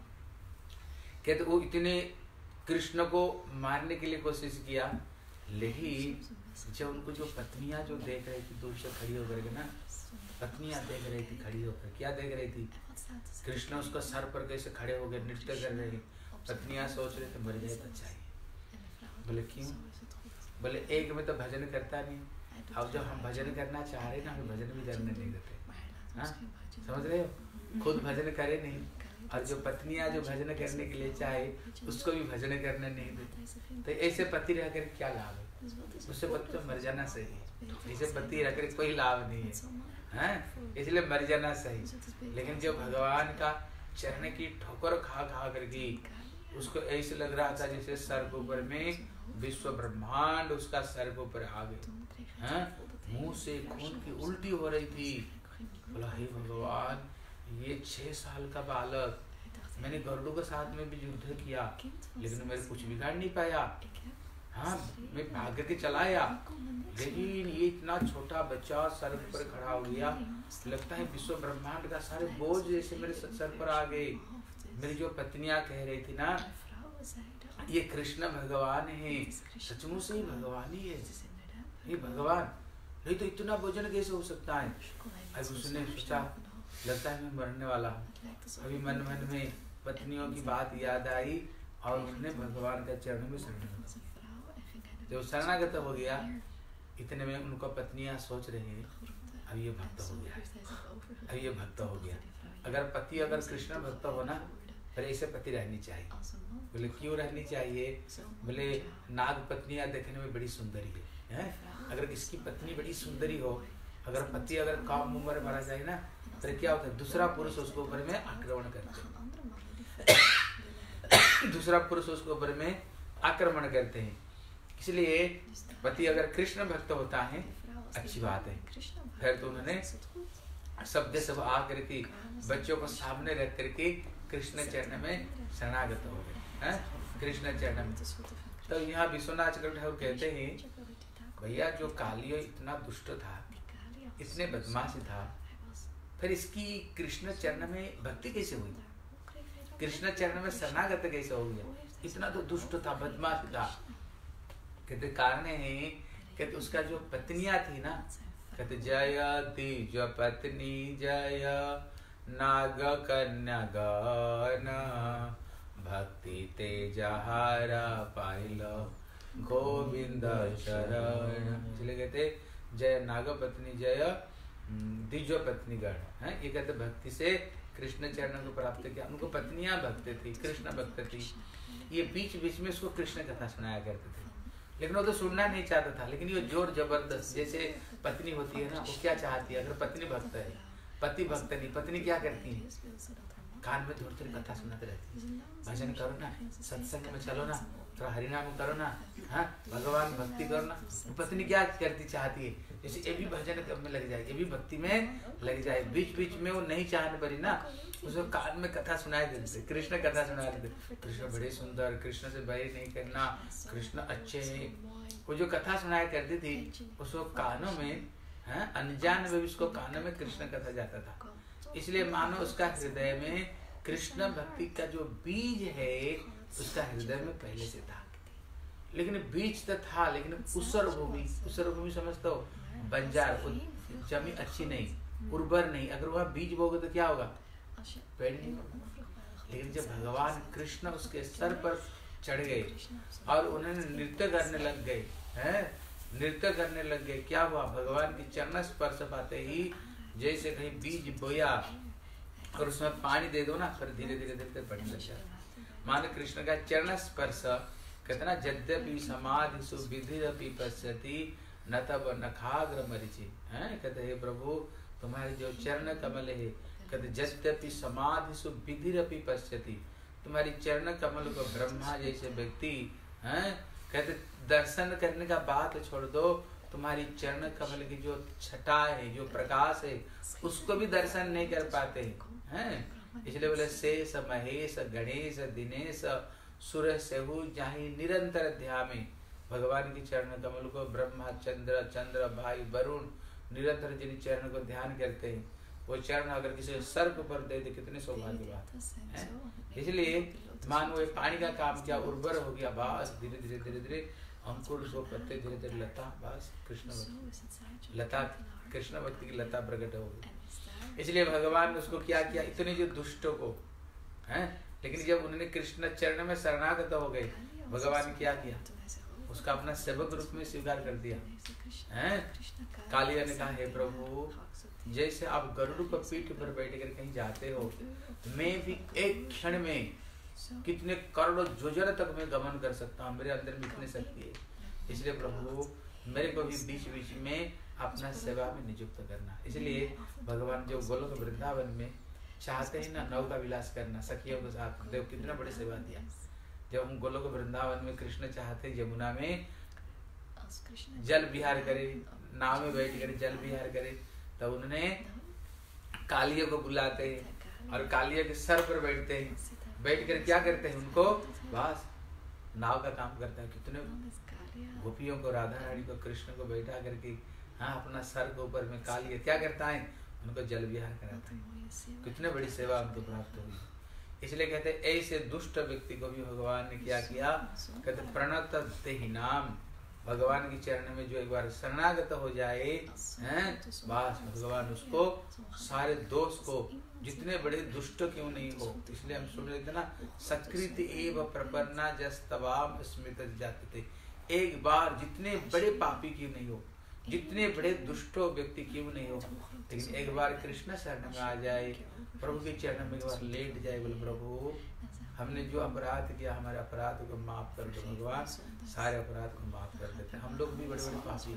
कहते वो इतने कृष्ण को मारने के लिए कोशिश किया, लेकिन जब उनको जो पत्नियां जो देख रही थी दूर से खड़ी होकर के ना, पत्नियां देख रही थी खड़ी होकर, क्या देख रही थी? कृष्ण उसका सर पर कैसे खड़े हो गए, नृत्य कर रहे हैं। पत्नियां सोच रहे थे मर जाए तो चाहिए। बोले क्यों? बोले एक में तो भजन करता नहीं, अब जब हम भजन करना चाह रहे ना, हमें भजन भी करने नहीं देते। हाँ, समझ रहे हो? खुद भजन करे नहीं, और जो पत्नियां जो भजन करने के लिए चाहे उसको भी भजन करने नहीं देते। तो ऐसे पति रहकर क्या लाभ है? उससे पति तो मर जाना सही है। ऐसे पति रहकर कोई लाभ नहीं है, हैं? इसलिए मर जाना सही। लेकिन जो भगवान का चरण की ठोकर खा खा करके उसको ऐसे लग रहा था जैसे सर के ऊपर में विश्व ब्रह्मांड उसका सर के ऊपर आ गए, हैं? मुंह से खून की उल्टी हो रही थी। बोला हे भगवान, ये 6 साल का बालक, मैंने गरुड़ के साथ में भी युद्ध किया लेकिन मेरे कुछ बिगाड़ नहीं पाया। हाँ, मैं भाग के चलाया, लेकिन ये इतना छोटा बच्चा सर पर खड़ा हो गया, लगता है विश्व ब्रह्मांड का सारे बोझ जैसे मेरे सर पर आ गए। मेरी जो पत्नियां कह रही थी ना, ये कृष्ण भगवान है, सचमुच से ही भगवान ही है, ये भगवान, नहीं तो इतना भोजन कैसे हो सकता है? अब उसने सोचा लगता है मैं मरने वाला हूँ। अभी मन मन में पत्नियों की बात याद आई और उसने भगवान का चरण में शरण, जब शरणागत हो गया, इतने में उनको पत्नियां सोच रही है अब ये भक्त हो गया, अब ये भक्त हो गया। अगर पति अगर कृष्ण भक्त हो ना फिर ऐसे पति रहनी चाहिए। बोले क्यों रहनी चाहिए? बोले नाग पत्नियां देखने में बड़ी सुंदरी है? अगर किसकी पत्नी बड़ी सुंदरी हो, अगर पति अगर काम उम्र मारा जाए ना, फिर क्या होता है? दूसरा पुरुष उसके ऊपर में आक्रमण करते हैं। दूसरा पुरुष उसके ऊपर में आक्रमण करते हैं। इसलिए पति अगर कृष्ण भक्त होता है अच्छी बात है। फिर तो उन्होंने सब आकर के बच्चों को सामने रख करके कृष्ण चरण में शरणागत हो गए, कृष्ण चरण में। तो यहाँ विश्वनाथ चक्रवर्ती ठाकुर कहते हैं भैया जो कालियो इतना दुष्ट था, इतने बदमाश था, फिर इसकी कृष्ण चरण में भक्ति कैसे हुई? कृष्ण चरण में शरणागत कैसे हो गया? इतना तो दुष्ट था, बदमाश था। कहते कारण है, कहते उसका जो पत्नियां थी ना, कहते जयति जो पत्नी जय नाग कन्या गान भक्ति तेजहारा पाइल गोविंद शरण। इसलिए कहते जय नाग पत्नी जय द्विज पत्नी गण है। ये कहते भक्ति से कृष्ण चरण को प्राप्त किया। उनको पत्नियां भक्त थी, कृष्ण भक्त थी। ये बीच बीच में उसको कृष्ण कथा सुनाया करते थे, लेकिन वो तो सुनना नहीं चाहता था। लेकिन ये जोर जबरदस्त, जैसे पत्नी होती है ना, वो क्या चाहती है? अगर पत्नी भक्त है, पति भक्त नहीं, पत्नी क्या करती है? कान में थोड़ी थोड़ी कथा सुनाते रहती है, भजन करो ना, सत्संग में चलो ना, थोड़ा हरिनाम करो ना, हाँ भगवान भक्ति करो ना। पत्नी क्या करती चाहती है? जैसे ये भी भजन में लग जाए, ये भी भक्ति में लग जाए। बीच बीच में वो नहीं चाहने पड़ी ना, उसको कान में कथा सुनाए देते, कृष्ण कथा सुनाए देते। कृष्ण बड़े सुंदर, कृष्ण से बैर नहीं करना, कृष्ण अच्छे हैं। वो जो कथा सुनाया करती थी, उसको कानों में अनजान में उसको कानों में कृष्ण कथा जाता था। इसलिए मानो उसका हृदय में कृष्ण भक्ति का जो बीज है उसका हृदय में पहले से था। लेकिन बीज तो था, लेकिन उसर भूमि समझते हो, बंजार जमीन अच्छी नहीं, उर्वर नहीं। अगर वह बीज बोगे तो क्या होगा? पेड़ नहीं होगा। लेकिन जब भगवान कृष्ण उसके सर पर चढ़ गए और उन्होंने नृत्य करने लग गए, नृत्य करने लग गए, क्या हुआ? भगवान की चरण स्पर्श पाते ही जैसे कहीं बीज बोया और उसमें पानी दे दो ना, फिर धीरे धीरे धीरे बढ़ने लग जाता। मान कृष्ण का चरण स्पर्श कितना, यद्यपि समाधिषु विधिरपि पश्यति न तब नखाग्र मरीचि। कहते हे प्रभु तुम्हारे जो चरण कमल है, कहते यद्यपि समाधिषु विधिरपि पश्यति, तुम्हारी चरण कमल को ब्रह्मा जैसे व्यक्ति कहते दर्शन करने का बात छोड़ दो, तुम्हारी चरण कमल की जो छटा है, जो प्रकाश है, उसको भी दर्शन नहीं कर पाते हैं। इसलिए बोले शेष महेश गणेश दिनेश सुर सेहु जाहि निरंतर ध्यामे। भगवान की चरण कमल को ब्रह्मा चंद्र भाई वरुण निरंतर जिन चरण को ध्यान करते हैं, वो चरण अगर किसी सर के ऊपर दे दे कितने सौभाग्य बात है। इसलिए मानो पानी का काम किया, उर्वर हो गया, बस धीरे धीरे धीरे धीरे अंकुर सो पत्ते, धीरे धीरे लता, बस कृष्ण भक्ति लता, कृष्ण भक्ति की लता प्रकट हो गई। इसलिए भगवान ने उसको क्या किया? इतने जो दुष्टों को लेकिन जब उन्होंने कृष्ण चरण में शरणागत हो गए, भगवान क्या किया? उसका अपना सेवक रूप में स्वीकार कर दिया। कालिया ने कहा हे प्रभु, जैसे आप गरुड़ पर पीठ पर बैठ कर कहीं जाते हो, मैं भी एक क्षण में कितने करोड़ों जोजर तक मैं गमन कर सकता हूँ, मेरे अंदर में इतनी शक्ति है। इसलिए प्रभु मेरे को भी बीच बीच में अपना सेवा में नियुक्त करना। इसलिए भगवान जो गोलोक वृंदावन में चाहते हैं ना नौका विलास करना सखियों के साथ, देव कितना बड़े सेवा दिया। जब हम गोलोक वृंदावन में कृष्ण चाहते यमुना में जल विहार करे, नाव में बैठ कर जल विहार करे, तब उन्होंने कालिया को बुलाते हैं और कालिया के सर पर बैठते हैं, बैठ कर क्या करते हैं? उनको बस नाव का काम करते हैं। कितने गोपियों को, राधा रानी को, कृष्ण को बैठा करके अपना सर के ऊपर में कालिया क्या करता है? उनको जल विहार कराता है। कितने बड़ी सेवा उनको प्राप्त हुई। इसलिए कहते ऐसे दुष्ट व्यक्ति को भी भगवान ने क्या किया? कहते प्रणत ते ही नाम, भगवान की चरण में जो एक बार शरणागत हो जाए बस भगवान उसको सारे दोष को, जितने बड़े दुष्ट क्यों नहीं हो, इसलिए हम सुन रहे थे ना, सकृत एव प्रपन्ना जस्तवाम स्मृत जाते, एक बार जितने बड़े पापी क्यों नहीं हो, जितने बड़े दुष्टो व्यक्ति क्यों नहीं हो, लेकिन एक बार कृष्ण शरण में आ जाए, प्रभु के चरण में एक बार लेट जाए, बोले प्रभु हमने जो अपराध किया हमारे अपराध को माफ कर दो भगवान, सारे अपराध को माफ कर देते। हम लोग भी बड़े बड़े पापी,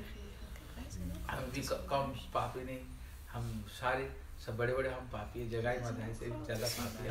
हम भी कम पापी नहीं, हम सारे सब बड़े बड़े हम पापी है, जगाई माधाई से ज्यादा पापी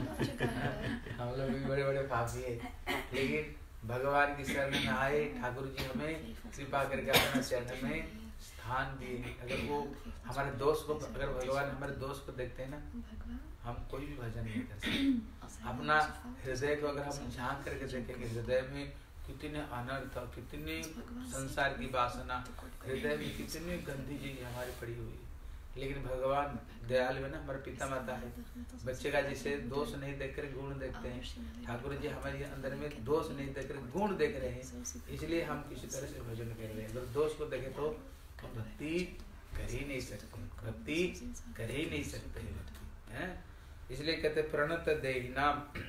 हम लोग भी बड़े बड़े पापी है, लेकिन भगवान की शरण में आए, ठाकुर जी हमें कृपा करके अपना चरण में स्थान दिए। अगर वो हमारे दोस्त को, अगर भगवान हमारे दोस्त को देखते हैं ना, हम कोई भी भजन नहीं कर सकते। अपना हृदय को अगर हम झांक करके देखेंगे, हृदय में कितने अनर्थ, कितने संसार की वासना, हृदय में कितनी गंदी चीज हमारी पड़ी हुई है, लेकिन भगवान दयालु है ना, हमारे पिता माता है। बच्चे का जैसे दोष नहीं देखकर गुण देखते हैं, ठाकुर जी हमारे अंदर में दोष नहीं देखकर गुण देख रहे हैं, इसलिए हम किसी तरह से भजन कर रहे हैं। अगर दोष को देखे तो भक्ति कर ही नहीं सकते, भक्ति कर ही नहीं सकते हैं। इसलिए कहते प्रणत देहिना।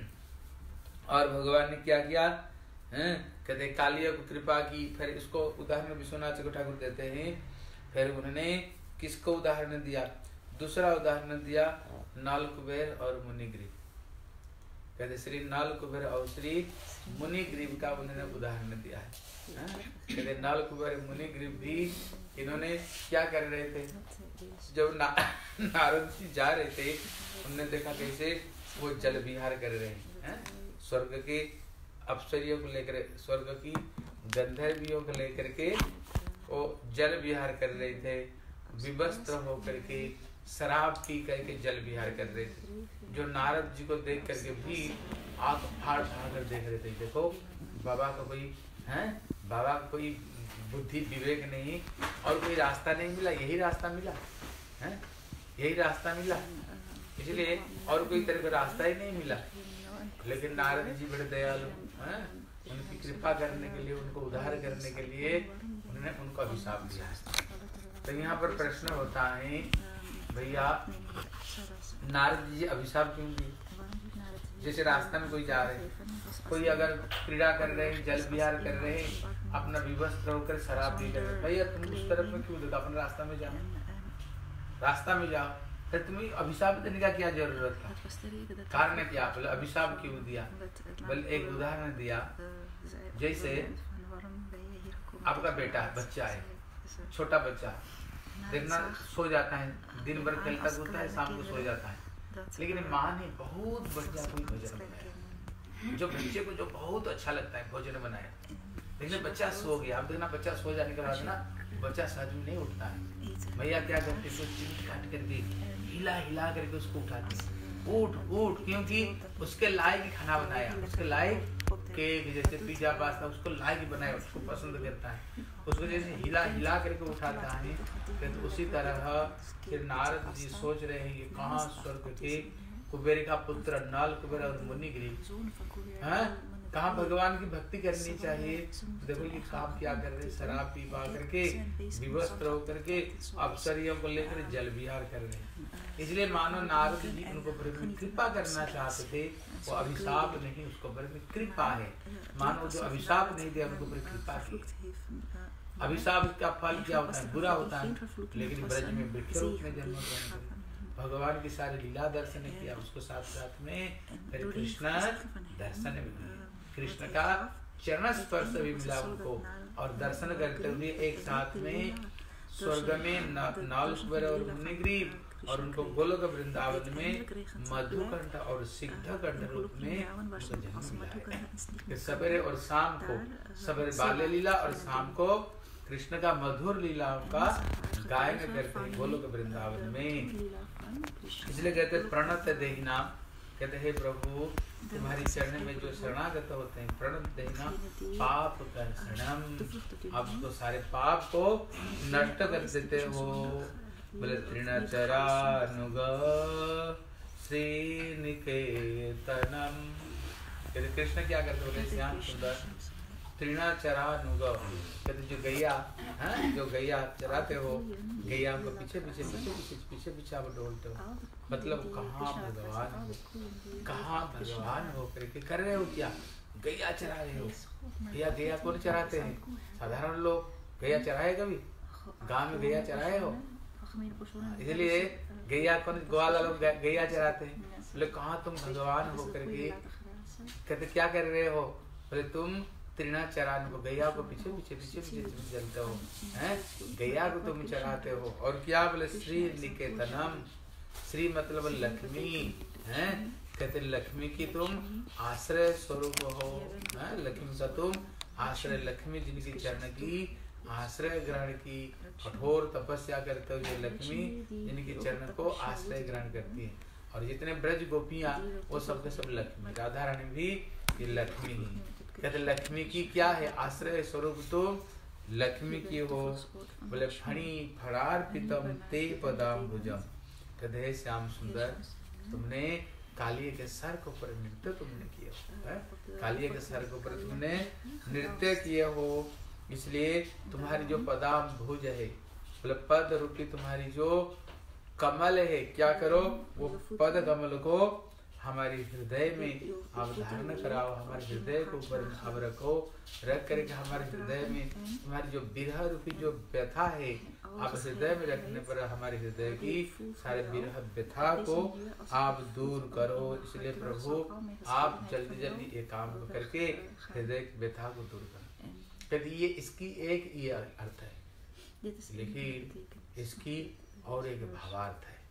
और भगवान ने क्या किया है, कहते कालिया को कृपा की। फिर इसको उदाहरण विश्वनाथ ठाकुर देते हैं। फिर उन्होंने किसको उदाहरण दिया, दूसरा उदाहरण दिया नाल कुबेर और मुनिग्रीव। कहते श्री नाल कुबेर और श्री मुनिग्रीव का उन्होंने उदाहरण दिया है। कहते नाल कुबेर मुनिग्रीव भी इन्होंने क्या कर रहे थे, जब नारद जी जा रहे थे, उन्होंने देखा कैसे वो जल विहार कर रहे हैं, स्वर्ग के अप्सरियों को लेकर, स्वर्ग की गंधर्वियों को लेकर के वो जल विहार कर रहे थे, विवस्त्र होकर के शराब पी करके जल विहार कर रहे थे। जो नारद जी को देख करके भी आंख फाड़ फाड़ कर देख रहे थे, देखो बाबा का कोई है, बाबा का कोई बुद्धि विवेक नहीं और कोई रास्ता नहीं मिला, यही रास्ता मिला है, यही रास्ता मिला, इसलिए और कोई तरह का रास्ता ही नहीं मिला। लेकिन नारद जी बड़े दयालु हैं, उनकी कृपा करने के लिए, उनको उद्धार करने के लिए उन्होंने उनको अभिशाप दिया। तो यहाँ पर प्रश्न होता है, भैया नारद जी अभिशाप क्यों दिए? जैसे रास्ता में कोई जा रहे हैं, कोई अगर क्रीड़ा कर रहे हैं, जल विहार कर रहे हैं, अपना विवस्त्र होकर शराब पी रहे हैं, भैया तुम उस तरफ में क्यों देखो, अपने रास्ता में जाओ, रास्ता में जाओ, फिर तुम्हें अभिशाप देने का क्या जरूरत था? कारण क्या? बोले अभिशाप क्यों दिया? बोले एक उदाहरण दिया, जैसे आपका बेटा बच्चा है, छोटा बच्चा, देखना सो जाता है, दिन भर खेलता कूदता है, शाम को सो जाता है, लेकिन माँ ने बहुत बढ़िया कोई भोजन बनाया, जो बच्चे को जो बहुत अच्छा लगता है भोजन बनाया, लेकिन बच्चा सो गया। अब देखना बच्चा सो जाने के बाद ना बच्चा सहज में नहीं उठता है, भैया क्या करते हैं, चीज काट करके हिला हिला करके उसको उठाते हैं, उठ उठ, क्योंकि उसके लायक खाना बनाया, उसके लायक केक जैसे पिज्जा पास्ता उसको लायक बनाया, उसको पसंद करता है, उसको जैसे हिला हिला करके उठाता है। तो उसी तरह फिर नारद जी सोच रहे हैं कि कहाँ स्वर्ग के कुबेर का पुत्र नाल कुबेर और मुनिग्रीव हैं, कहाँ भगवान की भक्ति करनी चाहिए। देखो ये काम क्या कर रहे, शराब पी पा करके, विवस्त्र होकर के, अप्सरियों को लेकर जल विहार कर रहे हैं। इसलिए मानो नारद जी उनको कृपा करना चाहते थे, वो अभिशाप नहीं, उसको कृपा है। मानो जो अभिशाप नहीं दिया, उनको कृपा की। अभिशाप का फल क्या होता है? बुरा होता है, लेकिन ब्रज में वृक्ष रूप में जन्म ग्रहण कर भगवान की सारी लीला दर्शन किया, उसको साथ साथ में फिर कृष्ण दर्शन भी मिला, कृष्ण का चरण स्पर्श भी मिला उनको, और दर्शन करते हुए एक साथ में स्वर्ग में नाल कुबेर और मुनिग्रीव, और उनको गोलोक वृंदावन में मधुकंठ और सिद्धकंठ रूप में उनको जन्म मिला। सवेरे और शाम को, सवेरे बाल्य लीला और शाम को कृष्ण का मधुर लीलाओं का गायन करते हैं गोलोक वृंदावन में। इसलिए कहते प्रणत देहिना, कहते हे प्रभु तुम्हारी चरण में जो शरणागत होते हैं, प्रणत देहिना पाप कर शरणम, आप तो सारे पाप को नष्ट कर देते हो। बोले तृणचरानुग श्री निकेतनम, कहते कृष्ण क्या करते बोले श्याम सुंदर तृणाचरानुग, कहते जो गैया है, जो गैया चराते हो, गैया को पीछे पीछे पीछे पीछे पीछे पीछे आप डोलते हो, मतलब कहाँ भगवान हो, कहाँ भगवान हो करके कर रहे हो क्या? गैया चरा रहे हो। गैया कौन चराते हैं? साधारण लोग। गैया चराए कभी? गांव में गैया चराए हो? इसलिए गैया कौन ग्वाल लोग गैया चराते हैं। बोले कहाँ तुम भगवान हो करके, कहते क्या कर रहे हो? बोले तुम त्रिना चराने को, गैया को पीछे पीछे पीछे पीछे चलते हो, हैं गैया को तुम चराते हो। और क्या बोले श्री निकेतनम, श्री मतलब लक्ष्मी, हैं कहते लक्ष्मी की तुम आश्रय स्वरूप हो, लक्ष्मी का तुम आश्रय, लक्ष्मी जिनकी चरण की आश्रय ग्रहण की कठोर तपस्या करते हो, ये लक्ष्मी जिनकी चरण को आश्रय ग्रहण करती है। और जितने ब्रज गोपियां वो सब के सब लक्ष्मी, राधा रानी भी ये लक्ष्मी ही। कहते लक्ष्मी की क्या है आश्रय स्वरूप, तो लक्ष्मी की हो। बोले फणी फड़ार्पितम ते पदाम्बुजम, कहते हे श्याम सुंदर तुमने कालिये के सर के ऊपर नृत्य तुमने किया है, कालिये के सर के ऊपर तुमने नृत्य किए हो, इसलिए तुम्हारी जो पदाम्बुज है, बोले पद रूपी तुम्हारी जो कमल है, क्या करो वो पद कमल को हमारे हृदय में आप धारण कराओ, हमारे हृदय के ऊपर आप रखो, रख करके हमारे हृदय में तुम्हारी जो विरह रूपी जो व्यथा है आप हृदय में रखने पर हमारे हृदय की सारे विरह व्यथा को आप दूर करो। इसलिए प्रभु आप जल्दी जल्दी ये काम करके हृदय की व्यथा को दूर करो। कहते ये इसकी एक ये अर्थ है, लेकिन इसकी और एक भावार्थ है,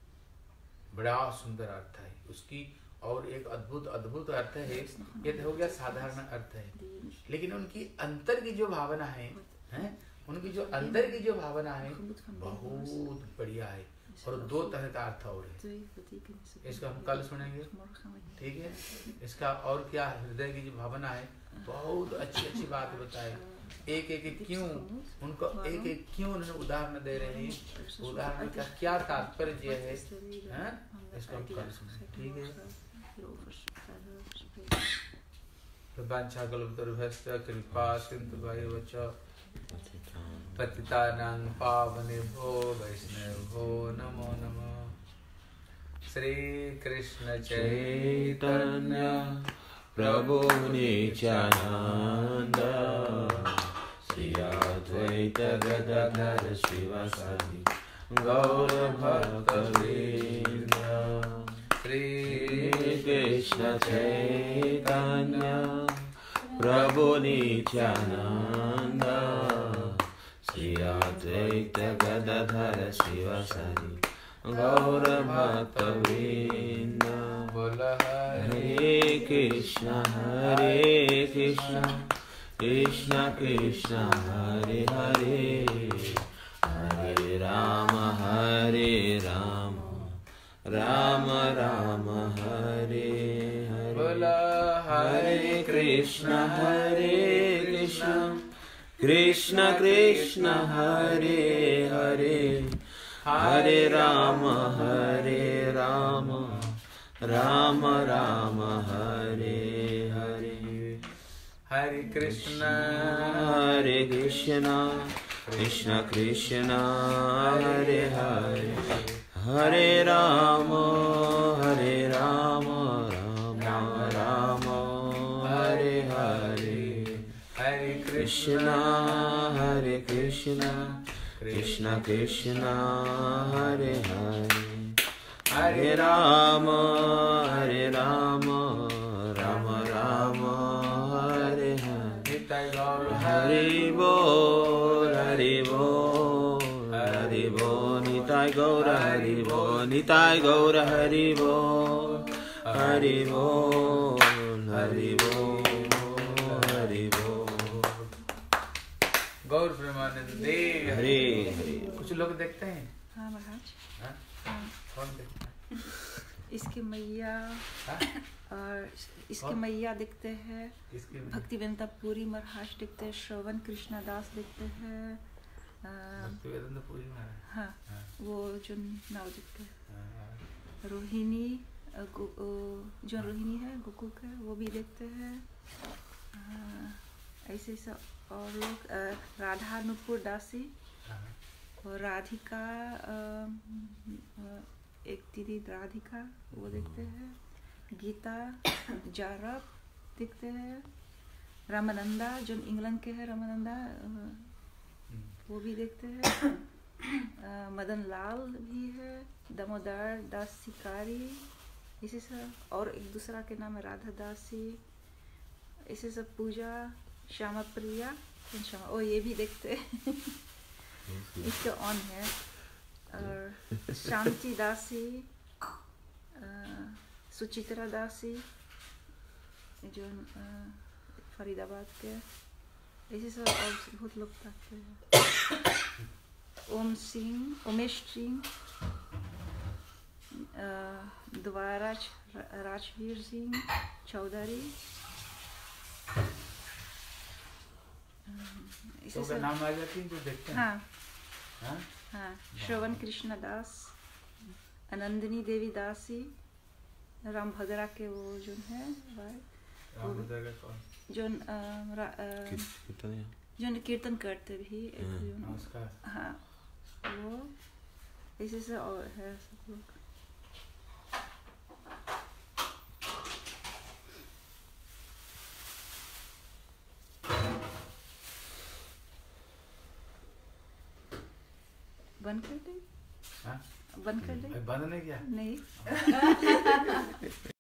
बड़ा सुंदर अर्थ है उसकी, और एक अद्भुत अद्भुत अर्थ है। ये तो हो गया साधारण अर्थ है, लेकिन उनकी अंतर की जो भावना है, उनकी जो अंदर की जो भावना है बहुत बढ़िया है, और दो तरह का अर्थ और है। इसका हम कल सुनेंगे, ठीक है। इसका और क्या हृदय की जो भावना है बहुत अच्छी अच्छी बात बताए, एक एक क्यों उनको एक एक क्यों उन्होंने उदाहरण दे रहे हैं, उदाहरण का क्या तात्पर्य है, इसको हम कल सुनेंगे, ठीक है। वाञ्छाकल्पतरुभ्यश्च कृपा सिन्धुभ्येव च पतितानां पावनेभ्यो वैष्णवेभ्यो नमो नमः। श्री कृष्ण चैतन्य प्रभु नित्यानंद श्री अद्वैत गदाधर श्रीवासादि गौर भक्तवृंद। श्री कृष्ण चैतन्य प्रभु नित्यानंद श्री अद्वैत गदाधर श्रीवासादि गौर भक्तवृंद। हरे कृष्ण कृष्ण कृष्ण हरे हरे, हरे राम राम राम हरे हरे। हरे कृष्ण कृष्ण कृष्ण हरे हरे, हरे राम राम राम हरे हरे। हरे कृष्ण कृष्ण कृष्ण हरे हरे, हरे राम राम राम हरे हरे। हरे कृष्ण कृष्ण कृष्ण हरे हरे, हरे राम राम राम हरे हरे। हरि बोल निताय गौर हरि बोल, निताय गौर हरि बोल, हरि बोल हरि बोल हरि बोल। गौर प्रेमानंदे हरे हरे। कुछ लोग देखते हैं, हाँ महाराज, कौन देखता है? इसके मैया और इसके मैया दिखते हैं, भक्तिवेदांता पुरी महाराज दिखते हैं, श्रवण कृष्णा दास दिखते हैं, भक्तिवेदांता पुरी महाराज, हाँ वो जो नाव दिखते हैं, रोहिणी जो रोहिणी है गोकुल का वो भी देखते हैं, ऐसे सब और लोग राधा नुपुर दासी और राधिका, एक दीदी राधिका वो देखते हैं, गीता जारप दिखते हैं, रामानंदा जो इंग्लैंड के हैं, रामानंदा वो भी देखते हैं। मदन लाल भी है, दामोदर दास सिकारी, इसी सब, और एक दूसरा के नाम है राधा दासी, इसी सब पूजा, श्यामा प्रिया, श्यामा, ओ ये भी देखते हैं। इसका ऑन है। और शांति दासी, सुचित्रा दासी जो फरीदाबाद के, इसी सब और बहुत लोग देखते हैं। उमेश सिंह, राजवीर सिंह चौधरी, तो का नाम आ जाती है जो देखते हैं। हाँ हाँ, श्रवण कृष्ण दास, आनंदिनी देवी दासी, राम भद्रा के वो जो है राम भद्रा कौन? जो कीर्तन करते भी। नमस्कार। हाँ, वो इसी से और है सब लोग। बंद कर दे? हाँ? बंद कर दे? बंद नहीं किया? नहीं।